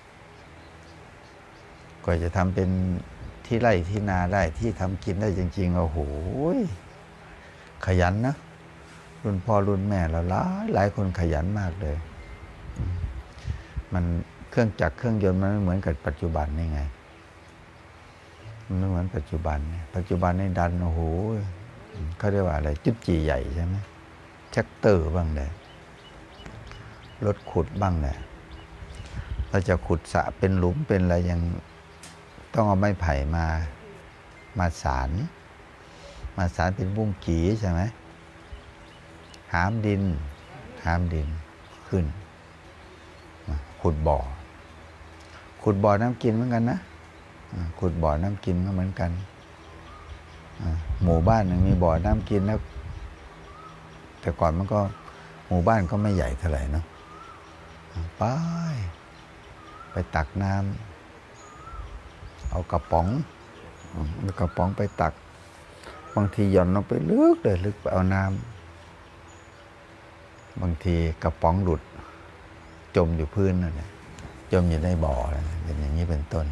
ก็จะทำเป็นที่ไร่ที่นาได้ที่ทำกินได้จริงๆโอ้โหขยันนะรุ่นพ่อรุ่นแม่เราหลายหลายคนขยันมากเลยมันเครื่องจักรเครื่องยนต์มันไม่เหมือนกับปัจจุบันนี่ไงมันไม่เหมือนปัจจุบันเนี่ยปัจจุบันนี่ดันโอ้โหเขาเรียกว่าอะไรจุดจีใหญ่ใช่ไหมแท็กเตอร์บ้างเลยรถขุดบ้างเลยเราจะขุดสระเป็นหลุมเป็นอะไรยังต้องเอาไม้ไผ่มามาสารมาสารเป็นบุ้งกี่ใช่ไหมหามดินหามดินขึ้นขุดบ่อขุดบ่อน้ำกินเหมือนกันนะขุดบ่อน้ำกินก็เหมือนกันหมู่บ้านหนึ่งมีบ่อน้ำกินแล้วแต่ก่อนมันก็หมู่บ้านก็ไม่ใหญ่เท่าไหร่เนาะไปไปตักน้ำเอากระป๋องเอากระป๋องไปตักบางทีหย่อนลงไปลึกเลยลึกไปเอาน้ำบางทีกระป๋องหลุดจมอยู่พื้นนั่นแหละจมอยู่ในบ่อเป็นอย่างนี้เป็นต้น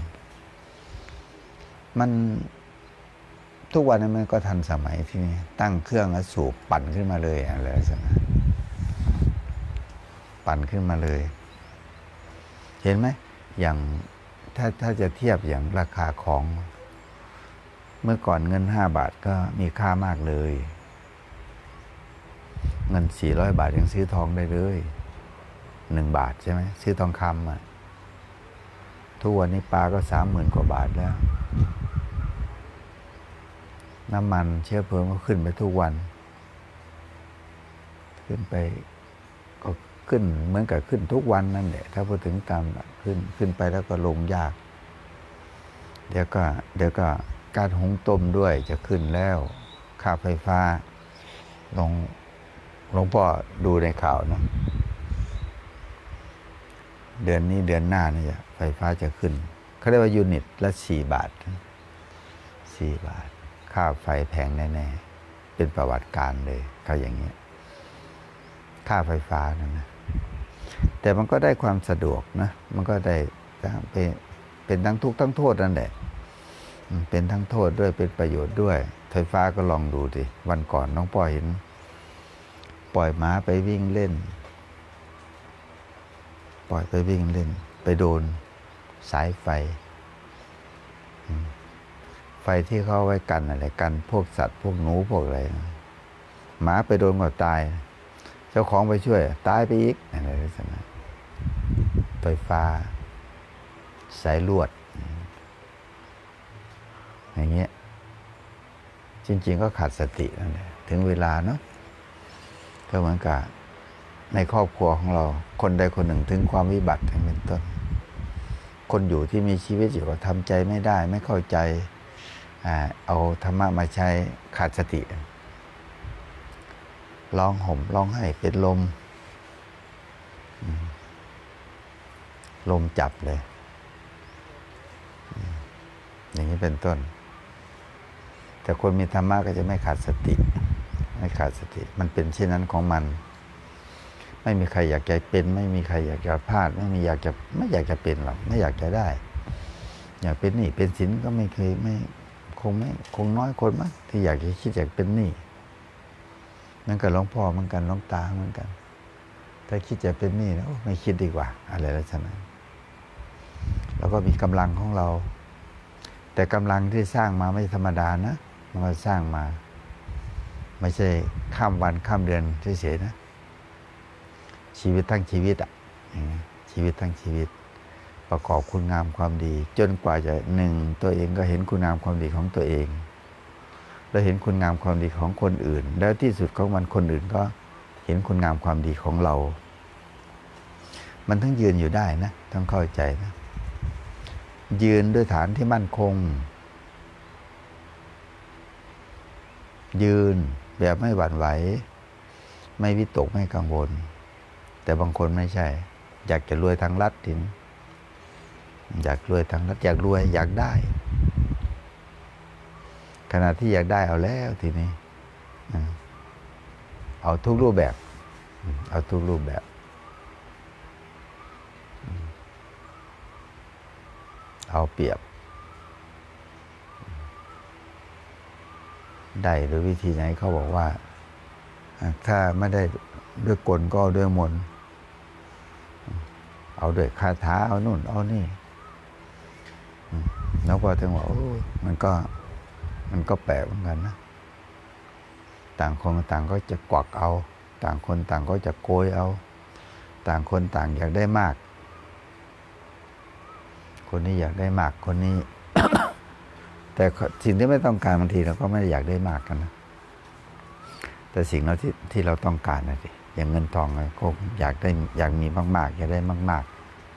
มันทุกวันนี้มันก็ทันสมัยที่นี่ตั้งเครื่องแล้วสูบปั่นขึ้นมาเลยอะไรสักอย่างปั่นขึ้นมาเลยเห็นไหมอย่างถ้าถ้าจะเทียบอย่างราคาของเมื่อก่อนเงินห้าบาทก็มีค่ามากเลยเงินสี่ร้อยบาทยังซื้อทองได้เลยหนึ่งบาทใช่ไหมซื้อทองคำอ่ะทุกวันนี้ปลาก็สามหมื่นกว่าบาทแล้วน้ำมันเชื้อเพลิงก็ขึ้นไปทุกวันขึ้นไปก็ขึ้นเหมือนกับขึ้นทุกวันนั่นแหละถ้าพูดถึงตามขึ้นขึ้นไปแล้วก็ลงยากเดี๋ยวก็เดี๋ยวก็การหุงต้มด้วยจะขึ้นแล้วค่าไฟฟ้าลงหลวงพ่อดูในข่าวนะเดือนนี้เดือนหน้านี่จะไฟฟ้าจะขึ้นเขาเรียกว่ายูนิตละสี่บาทสี่บาทค่าไฟแพงแน่ๆเป็นประวัติการเลยเขาอย่างเงี้ยค่าไฟฟ้านั่นนะแต่มันก็ได้ความสะดวกนะมันก็ได้เป็นเป็นทั้งทุกข์ทั้งโทษนั่นแหละเป็นทั้งโทษด้วยเป็นประโยชน์ด้วยไฟฟ้าก็ลองดูดิวันก่อนน้องปอยเห็นปล่อยม้าไปวิ่งเล่นปล่อยไปวิ่งเล่นไปโดนสายไฟไฟที่เขาไว้กันอะไรกันพวกสัตว์พวกหนูพวกอะไรหมาไปโดนก็ตายเจ้าของไปช่วยตายไปอีกอะไรลักษณะไฟฟ้าสายลวดอย่างเงี้ยจริงๆก็ขาดสตินั่นแหละถึงเวลาเนาะก็เหมือนกับในครอบครัวของเราคนใดคนหนึ่งถึงความวิบัติเป็นต้นคนอยู่ที่มีชีวิตอยู่ก็ทำใจไม่ได้ไม่เข้าใจเอาธรรมะมาใช้ขาดสติร้องห่มร้องไห้เป็นลมลมจับเลยอย่างนี้เป็นต้นแต่คนมีธรรมะก็จะไม่ขาดสติไม่ขาดสติมันเป็นเช่นนั้นของมันไม่มีใครอยากจะเป็นไม่มีใครอยากจะพลาดไม่มีอยากจะไม่อยากจะเป็นหรอกไม่อยากจะได้อยากเป็นหนี้เป็นสินก็ไม่เคยไม่คงไม่คงน้อยคนมั้งที่อยากจะคิดอยากเป็นหนี้นั่นก็หลวงพ่อเหมือนกันหลวงตาเหมือนกันถ้าคิดจะเป็นหนี้แล้วไม่คิดดีกว่าอะไรลักษณะแล้วก็มีกำลังของเราแต่กำลังที่สร้างมาไม่ธรรมดานะมันก็สร้างมาไม่ใช่ข้ามวันข้ามเดือนเฉยๆนะชีวิตทั้งชีวิตอ่ะชีวิตทั้งชีวิตประกอบคุณงามความดีจนกว่าจะหนึ่งตัวเองก็เห็นคุณงามความดีของตัวเองแล้วเห็นคุณงามความดีของคนอื่นแล้วที่สุดของมันคนอื่นก็เห็นคุณงามความดีของเรามันทั้งยืนอยู่ได้นะต้องเข้าใจนะยืนด้วยฐานที่มั่นคงยืนแบบไม่หวั่นไหวไม่วิตกไม่กังวลแต่บางคนไม่ใช่อยากจะรวยทางลัดถึงอยากรวยทางลัดอยากรวยอยากได้ขณะที่อยากได้เอาแล้วทีนี้เอาทุกรูปแบบเอาทุกรูปแบบเอาเปรียบได้โดยวิธีไหนเขาบอกว่าถ้าไม่ได้ด้วยกลก็ด้วยมนต์เอาด้วยคาถาเอานู่นเอานี่แล้วพอถึงว่าโอ้มันก็มันก็แปลกเหมือนกันนะต่างคนต่างก็จะกวักเอาต่างคนต่างก็จะโกยเอาต่างคนต่างอยากได้มากคนนี้อยากได้มากคนนี้ แต่สิ่งที่ไม่ต้องการบางทีเราก็ไม่ได้อยากได้มากกันนะแต่สิ่งเราที่ที่เราต้องการนะสิอย่างเงินทองก็อยากได้อยากมีมากๆอยากได้มาก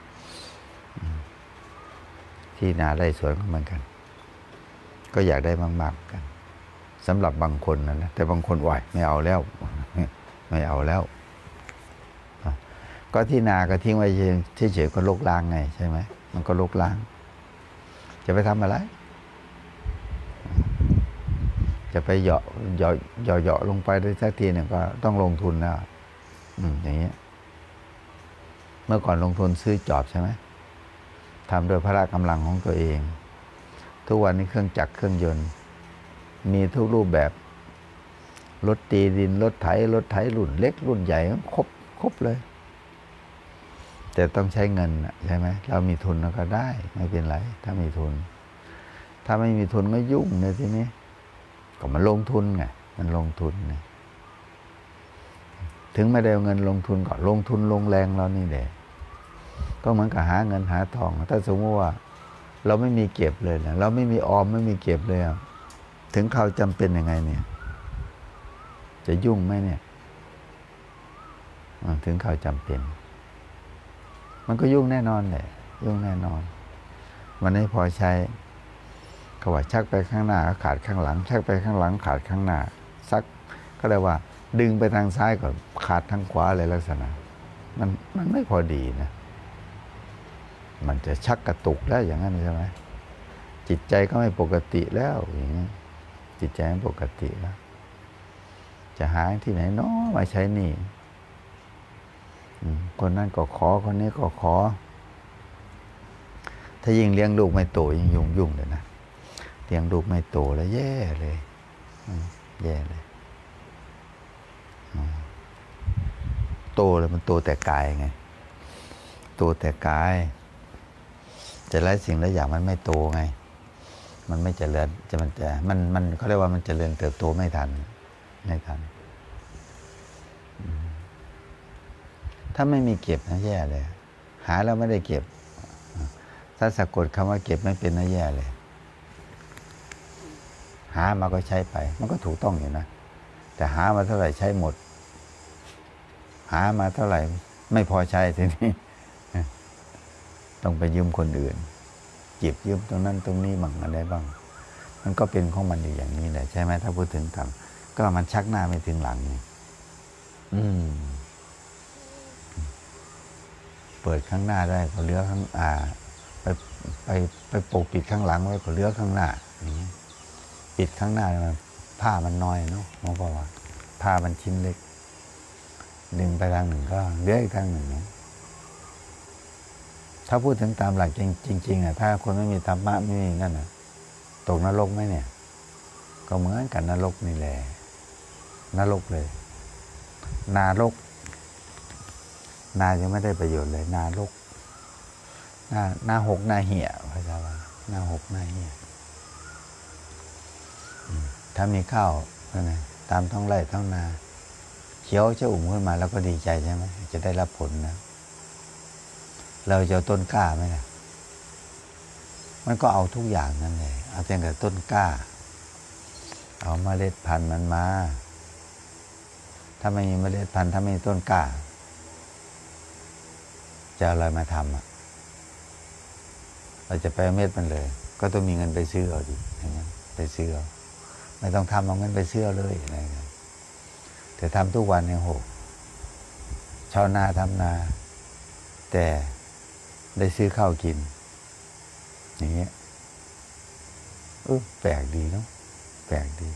ๆที่นาไร่สวนก็เหมือนกันก็อยากได้มากๆกันสำหรับบางคนนะนะแต่บางคนไหวไม่เอาแล้วไม่เอาแล้วก็ที่นาก็ทิ้งไว้เฉยๆก็ลกล้างไงใช่ไหมมันก็ลกล้างจะไปทำอะไรจะไปเหยาะเหยาะเหยาะเหยาะลงไปได้สักทีหนึ่งก็ต้องลงทุนนะอืมอย่างเงี้ยเมื่อก่อนลงทุนซื้อจอบใช่ไหมทำโดยพละกำลังของตัวเองทุกวันนี้เครื่องจักรเครื่องยนต์มีทุกรูปแบบรถตีดินรถไถรถไถรุ่นเล็กรุ่นใหญ่ครบครบเลยแต่ต้องใช้เงินใช่ไหมเรามีทุนเราก็ได้ไม่เป็นไรถ้ามีทุนถ้าไม่มีทุนก็ยุ่งเลยทีนี้ก็มันลงทุนไงมันลงทุนไงถึงไม่ได้เอาเงินลงทุนก็ลงทุนลงแรงเรานี่แหละก็เหมือนกับหาเงินหาทองถ้าสมมติว่าเราไม่มีเก็บเลยนะเราไม่มีออมไม่มีเก็บเลยถึงเขาจำเป็นยังไงเนี่ยจะยุ่งไหมเนี่ยถึงเขาจำเป็นมันก็ยุ่งแน่นอนแหละยุ่งแน่นอนมันไม่พอใช้เขาว่าชักไปข้างหน้าขาดข้างหลังชักไปข้างหลังขาดข้างหน้าซักก็เลยว่าดึงไปทางซ้ายก่อนขาดทางขวาอะไรลักษณะมันมันไม่พอดีนะมันจะชักกระตุกแล้วอย่างนั้นใช่ไหมจิตใจก็ไม่ปกติแล้วอย่างนี้จิตใจไม่ปกติแล้วจะหาที่ไหนเนาะมาใช้หนี้คนนั้นก็ขอคนนี้ก็ขอถ้ายิ่งเลี้ยงลูกไม่โตยิ่งยุ่งยุ่งเลยนะเลี้ยงลูกไม่โตแล้วแย่เลยแย่เลยโตเลยมันโตแต่กายไงโตแต่กายแต่หลายสิ่งหลายอย่างมันไม่โตไงมันไม่เจริญจะมันจะมันมันเขาเรียกว่ามันเจริญเติบโตไม่ทันไม่ทันถ้าไม่มีเก็บนะแย่เลยหาแล้วไม่ได้เก็บถ้าสะกดคำว่าเก็บไม่เป็นนะแย่เลยหามาก็ใช้ไปมันก็ถูกต้องอยู่นะแต่หามาเท่าไหร่ใช้หมดหามาเท่าไหร่ไม่พอใช้ทีนี้ต้องไปยืมคนอื่นหยิบยืมตรงนั้นตรงนี้บ้างอะไรบ้างมันก็เป็นของมันอยู่อย่างนี้แหละใช่ไหมถ้าพูดถึงธรรมก็มันชักหน้าไม่ถึงหลังนี่อืมเปิดข้างหน้าได้ก็เลี้ยวข้างอ่าไปไปไปปกปิดข้างหลังไว้ก็เลี้ยวข้างหน้าอย่างนี้ปิดข้างหน้ามันผ้ามันน้อยเนาะมองบอกว่าผ้ามันชิ้นเล็กดึงไปทางหนึ่งก็เลี้ยวอีกทางหนึ่งนะถ้าพูดถึงตามหลักจริงๆอ่ะถ้าคนไม่มีธรรมะไม่มีนั่นอ่ะตกนรกไหมเนี่ยก็เหมือนกันนรกนี่แหละนรกเลยนารกนายังไม่ได้ประโยชน์เลยนารกหน้าหน้าหกหน้าเหี่ยพระเจ้าว่าหน้าหกหน้าเหี่ยถ้ามีข้าวนั่นไงตามท้องไร่ท้องนาเขียวจะอุ่มขึ้นมาแล้วก็ดีใจใช่ไหมจะได้รับผลนะเราจะเอาต้นกล้าไหมล่ะมันก็เอาทุกอย่างนั่นแหละเอาแต่กับต้นกล้าเอาเมล็ดพันธุ์มันมาถ้าไม่มีเมล็ดพันธุ์ถ้าไม่มีต้นกล้าจะเอาอะไรมาทำอ่ะเราจะไปเอาเม็ดมันเลยก็ต้องมีเงินไปซื้อเอาดิอย่างนั้นไปซื้อเอาไม่ต้องทำเอาเงินไปซื้อเอาเลยอะไรเงี้ยแต่ทำทุกวันเนี่ยโหชาวนาทำนาแต่ได้ซื้อข้าวกินอย่างเงี้ยเออแปลกดีเนาะแปลกดี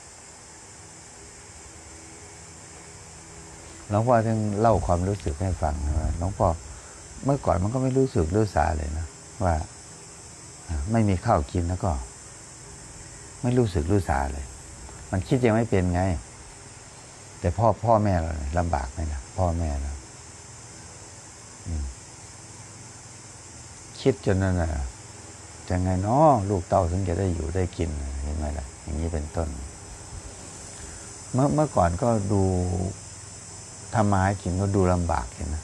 หลวงพ่อถึงเล่าความรู้สึกให้ฟังนะหลวงพ่อเมื่อก่อนมันก็ไม่รู้สึกรู้สาเลยนะว่าไม่มีข้าวกินแล้วก็ไม่รู้สึกรู้สาเลยมันคิดยังไม่เป็นไงแต่พ่อพ่อแม่เราลำบากไหมนะพ่อแม่เราคิดจนนั่นน่ะจะไงเนาะลูกเต้าถึงจะได้อยู่ได้กินเห็นไหมล่ะอย่างนี้เป็นต้นเมื่อเมื่อก่อนก็ดูทำมาหากินก็ดูลำบากเห็นไหม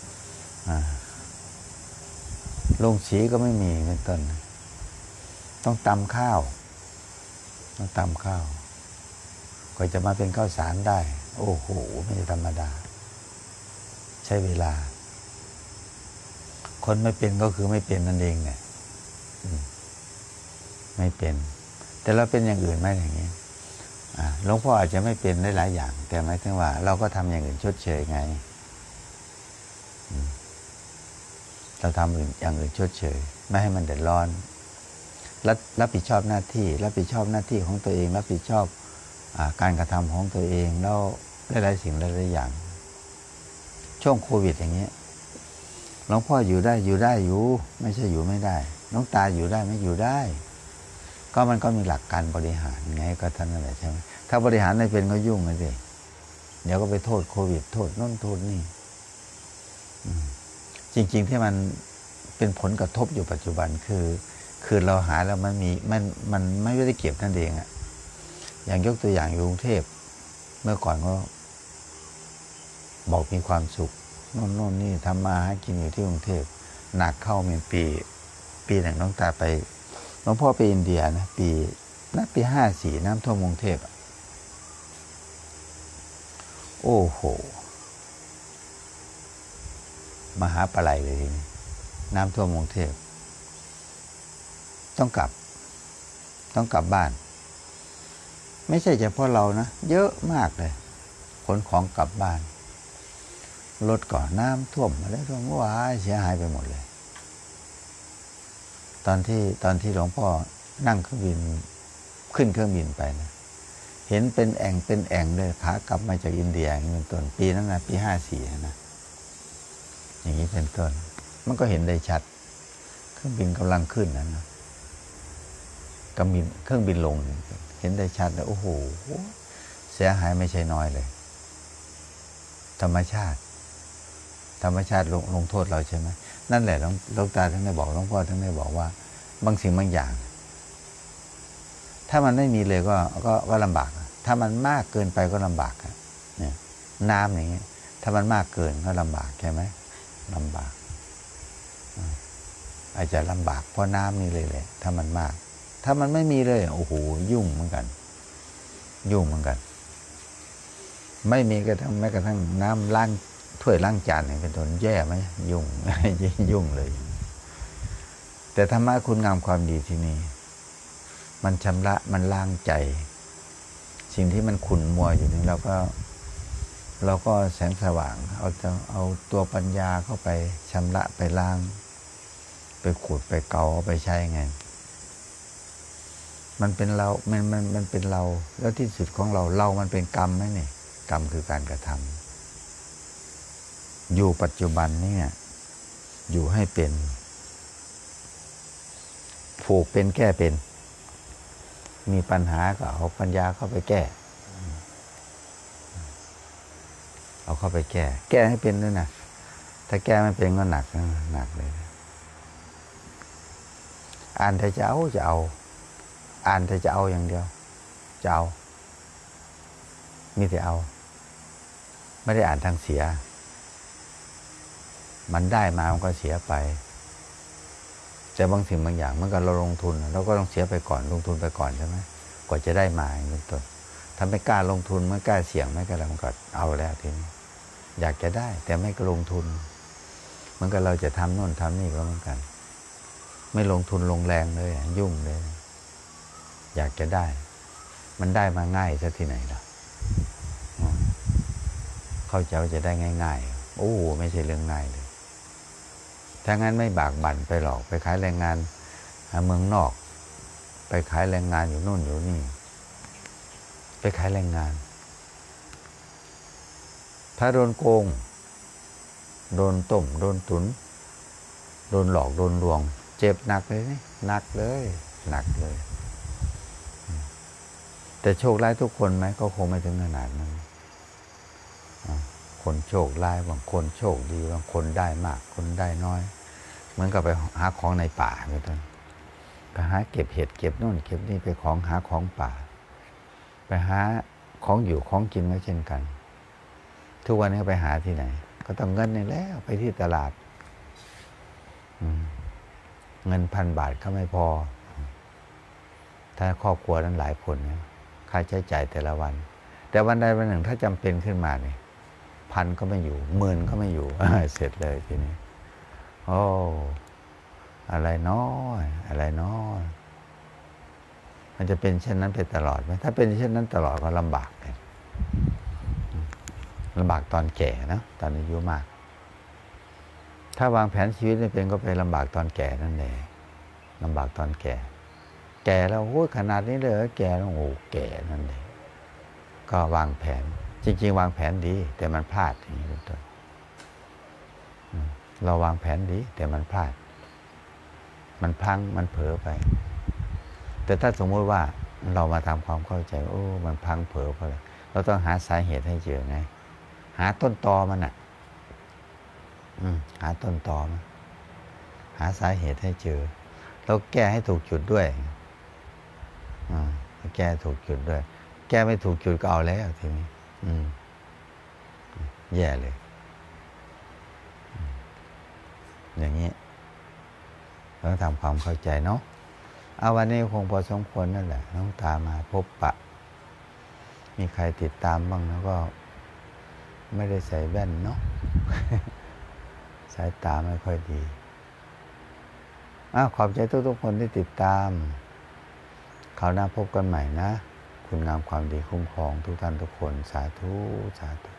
ลงสีก็ไม่มีเป็นต้นต้องตำข้าวต้องตำข้าวก็จะมาเป็นข้าวสารได้โอ้โหไม่ใช่ธรรมดาใช้เวลาคนไม่เป็นก็คือไม่เป็นนั่นเองเนี่ยไม่เป็นแต่เราเป็นอย่างอื่นไหมอย่างนี้หลวงพ่ออาจจะไม่เป็นได้หลายอย่างแต่หมายถึงว่าเราก็ทำอย่างอื่นชดเชยไงเราทำอื่นอย่างอื่นชดเชยไม่ให้มันเดือดร้อนรับรับผิดชอบหน้าที่รับผิดชอบหน้าที่ของตัวเองรับผิดชอบการกระทำของตัวเองแล้วหลายๆสิ่งหลายๆอย่างช่วงโควิดอย่างเงี้ยหลวงพ่ออยู่ได้อยู่ได้อยู่ไม่ใช่อยู่ไม่ได้น้องตาอยู่ได้ไม่อยู่ได้ก็มันก็มีหลักการบริหารไงก็ท่านนั่นแหละใช่ไหมถ้าบริหารไม่เป็นก็ยุ่งเลยสิเดี๋ยวก็ไปโทษโควิดโทษโน่นโทษนี่จริงๆที่มันเป็นผลกระทบอยู่ปัจจุบันคือคือเราหาแล้วมันมีมันมันไม่ได้เก็บนั่นเองอะอย่างยกตัวอย่างอยู่กรุงเทพเมื่อก่อนก็บอกมีความสุขโน่นโน่นนี่ทำมาหากินอยู่ที่กรุงเทพหนักเข้าเป็นปีปีหนึ่งน้องตาไปหลวงพ่อไปอินเดียนะปีนับปีห้าสี่น้ำท่วมกรุงเทพโอ้โหมหาปลายเลยทีนี้น้ำท่วมกรุงเทพต้องกลับต้องกลับบ้านไม่ใช่เฉพาะเรานะเยอะมากเลยขนของกลับบ้านรถก่อนน้ำท่วมอะไรท่วมว้ายเสียหายไปหมดเลยตอนที่ตอนที่หลวงพ่อนั่งเครื่องบินขึ้นเครื่องบินไปนะเห็นเป็นแอ่งเป็นแอ่งเลยขากลับมาจากอินเดียอย่างนี้เป็นต้นปีนั้นนะปีห้าสี่นะอย่างนี้เป็นต้นมันก็เห็นได้ชัดเครื่องบินกำลังขึ้นนะนะกำบินเครื่องบินลงเห็นได้ชัดเลยโอ้โหเสียหายไม่ใช่น้อยเลยธรรมชาติธรรมชาติลงลงโทษเราใช่ไหมนั่นแหละหลวงหลวงตาท่านได้บอกหลวงพ่อท่านได้บอกว่าบางสิ่งบางอย่างถ้ามันไม่มีเลยก็ก็ก็ลำบากถ้ามันมากเกินไปก็ลำบากเนี่ยน้ำอย่างเงี้ยถ้ามันมากเกินก็ลำบากใช่ไหมลำบากอาจจะลำบากเพราะน้ำนี่เลยแหละถ้ามันมากถ้ามันไม่มีเลยโอ้โหยุ่งเหมือนกัน ยุ่งเหมือนกัน ไม่มีกระทั่งแม้กระทั่งน้ำล้างถ้วยล้างจานเนี่ยเป็นต้นแย่ไหมยุ่ง ยุ่งเลย แต่ธรรมะคุณงามความดีที่นี่มันชำระมันล้างใจ สิ่งที่มันขุ่นมัวอยู่นี่เราก็เราก็แสงสว่างเอาเอาตัวปัญญาเข้าไปชำระไปล้าง ไปขูดไปเกาเอาไปใช้ไงมันเป็นเรา มันมันมันเป็นเราแล้วที่สุดของเราเรามันเป็นกรรมไหมเนี่ยกรรมคือการกระทำอยู่ปัจจุบันนี่อยู่ให้เป็นผูกเป็นแก้เป็นมีปัญหาก็เอาปัญญาเข้าไปแก้เอาเข้าไปแก้แก้ให้เป็นด้วยนะถ้าแก้ไม่เป็นก็หนักหนักเลยอ่านแต่จะเอาจะเอาอ่านแต่จะเอาอย่างเดียวจะเอามีแต่เอาไม่ได้อ่านทางเสียมันได้มามันก็เสียไปแต่บางสิ่งบางอย่างเมื่อเราลงทุนเราก็ต้องเสียไปก่อนลงทุนไปก่อนใช่ไหมกว่าจะได้มาอย่างนี้ต้นถ้าไม่กล้าลงทุนไม่กล้าเสี่ยงไม่กล้าอะไรมันก็เอาแล้วทีนี้อยากจะได้แต่ไม่กล้าลงทุนเหมือนกับเราจะทำโน่นทำนี่ก็เหมือนกันไม่ลงทุนลงแรงเลยยุ่งเลยอยากจะได้มันได้มาง่ายซะที่ไหนล่ะเข้าใจว่าจะได้ง่ายๆโอ้ไม่ใช่เรื่องง่ายเลยถ้างั้นไม่บากบั่นไปหรอกไปขายแรงงานเมืองนอกไปขายแรงงานอยู่นู่นอยู่นี่ไปขายแรงงานถ้าโดนโกงโดนต้มโดนตุนโดนหลอกโดนลวงเจ็บหนักเลยนี่หนักเลยหนักเลยแต่โชคร้ายทุกคนไหมก็คงไม่ถึงขนาดนั้นคนโชคร้ายบางคนโชคดีบางคนได้มากคนได้น้อยเหมือนกับไปหาของในป่าไปต้นไปหาเก็บเห็ดเก็บนู่นเก็บนี่ไปของหาของป่าไปหาของอยู่ของกินก็เช่นกันทุกวันนี้ไปหาที่ไหนก็ต้องเงินนี่แล้วไปที่ตลาดเงินพันบาทก็ไม่พอถ้าครอบครัวนั้นหลายคนเนี่ยค่าใช้จ่ายแต่ละวันแต่วันใดวันหนึ่งถ้าจำเป็นขึ้นมาเนี่ยพันก็ไม่อยู่หมื่นก็ไม่อยู่เสร็จเลยทีนี้โอ้อะไรน้อยอะไรน้อยมันจะเป็นเช่นนั้นไปตลอดไหมถ้าเป็นเช่นนั้นตลอดก็ลำบากเลยลำบากตอนแก่นะตอนอายุมากถ้าวางแผนชีวิตไม่เป็นก็ไปลำบากตอนแก่นั่นเองลำบากตอนแก่แก่แล้วโอ้ขนาดนี้เลยแก่แล้วโอ้แก่นั่นเองก็วางแผนจริงๆวางแผนดีแต่มันพลาดอย่างนี้เป็นต้นเราวางแผนดีแต่มันพลาดมันพลั้งมันเผลอไปแต่ถ้าสมมติว่าเรามาทำความเข้าใจโอ้มันพลั้งเผลอไปเราต้องหาสาเหตุให้เจอไงหาต้นตอมันอ่ะหาต้นตอมันหาสาเหตุให้เจอแล้วแก้ให้ถูกจุดด้วยแก้ถูกจุดด้วยแก้ไม่ถูกจุดก็เอาแล้วทีนี้แย่เลยอย่างนี้เราต้องทำความเข้าใจเนาะเอาวันนี้คงพอสมควรนั่นแหละน้องตามาพบปะมีใครติดตามบ้างแล้วก็ไม่ได้ใส่แว่นเนาะ สายตาไม่ค่อยดีอ้าวขอบใจทุกๆคนที่ติดตามคราวหน้าพบกันใหม่นะคุณงามความดีคุ้มครองทุกท่านทุกคนสาธุสาธุ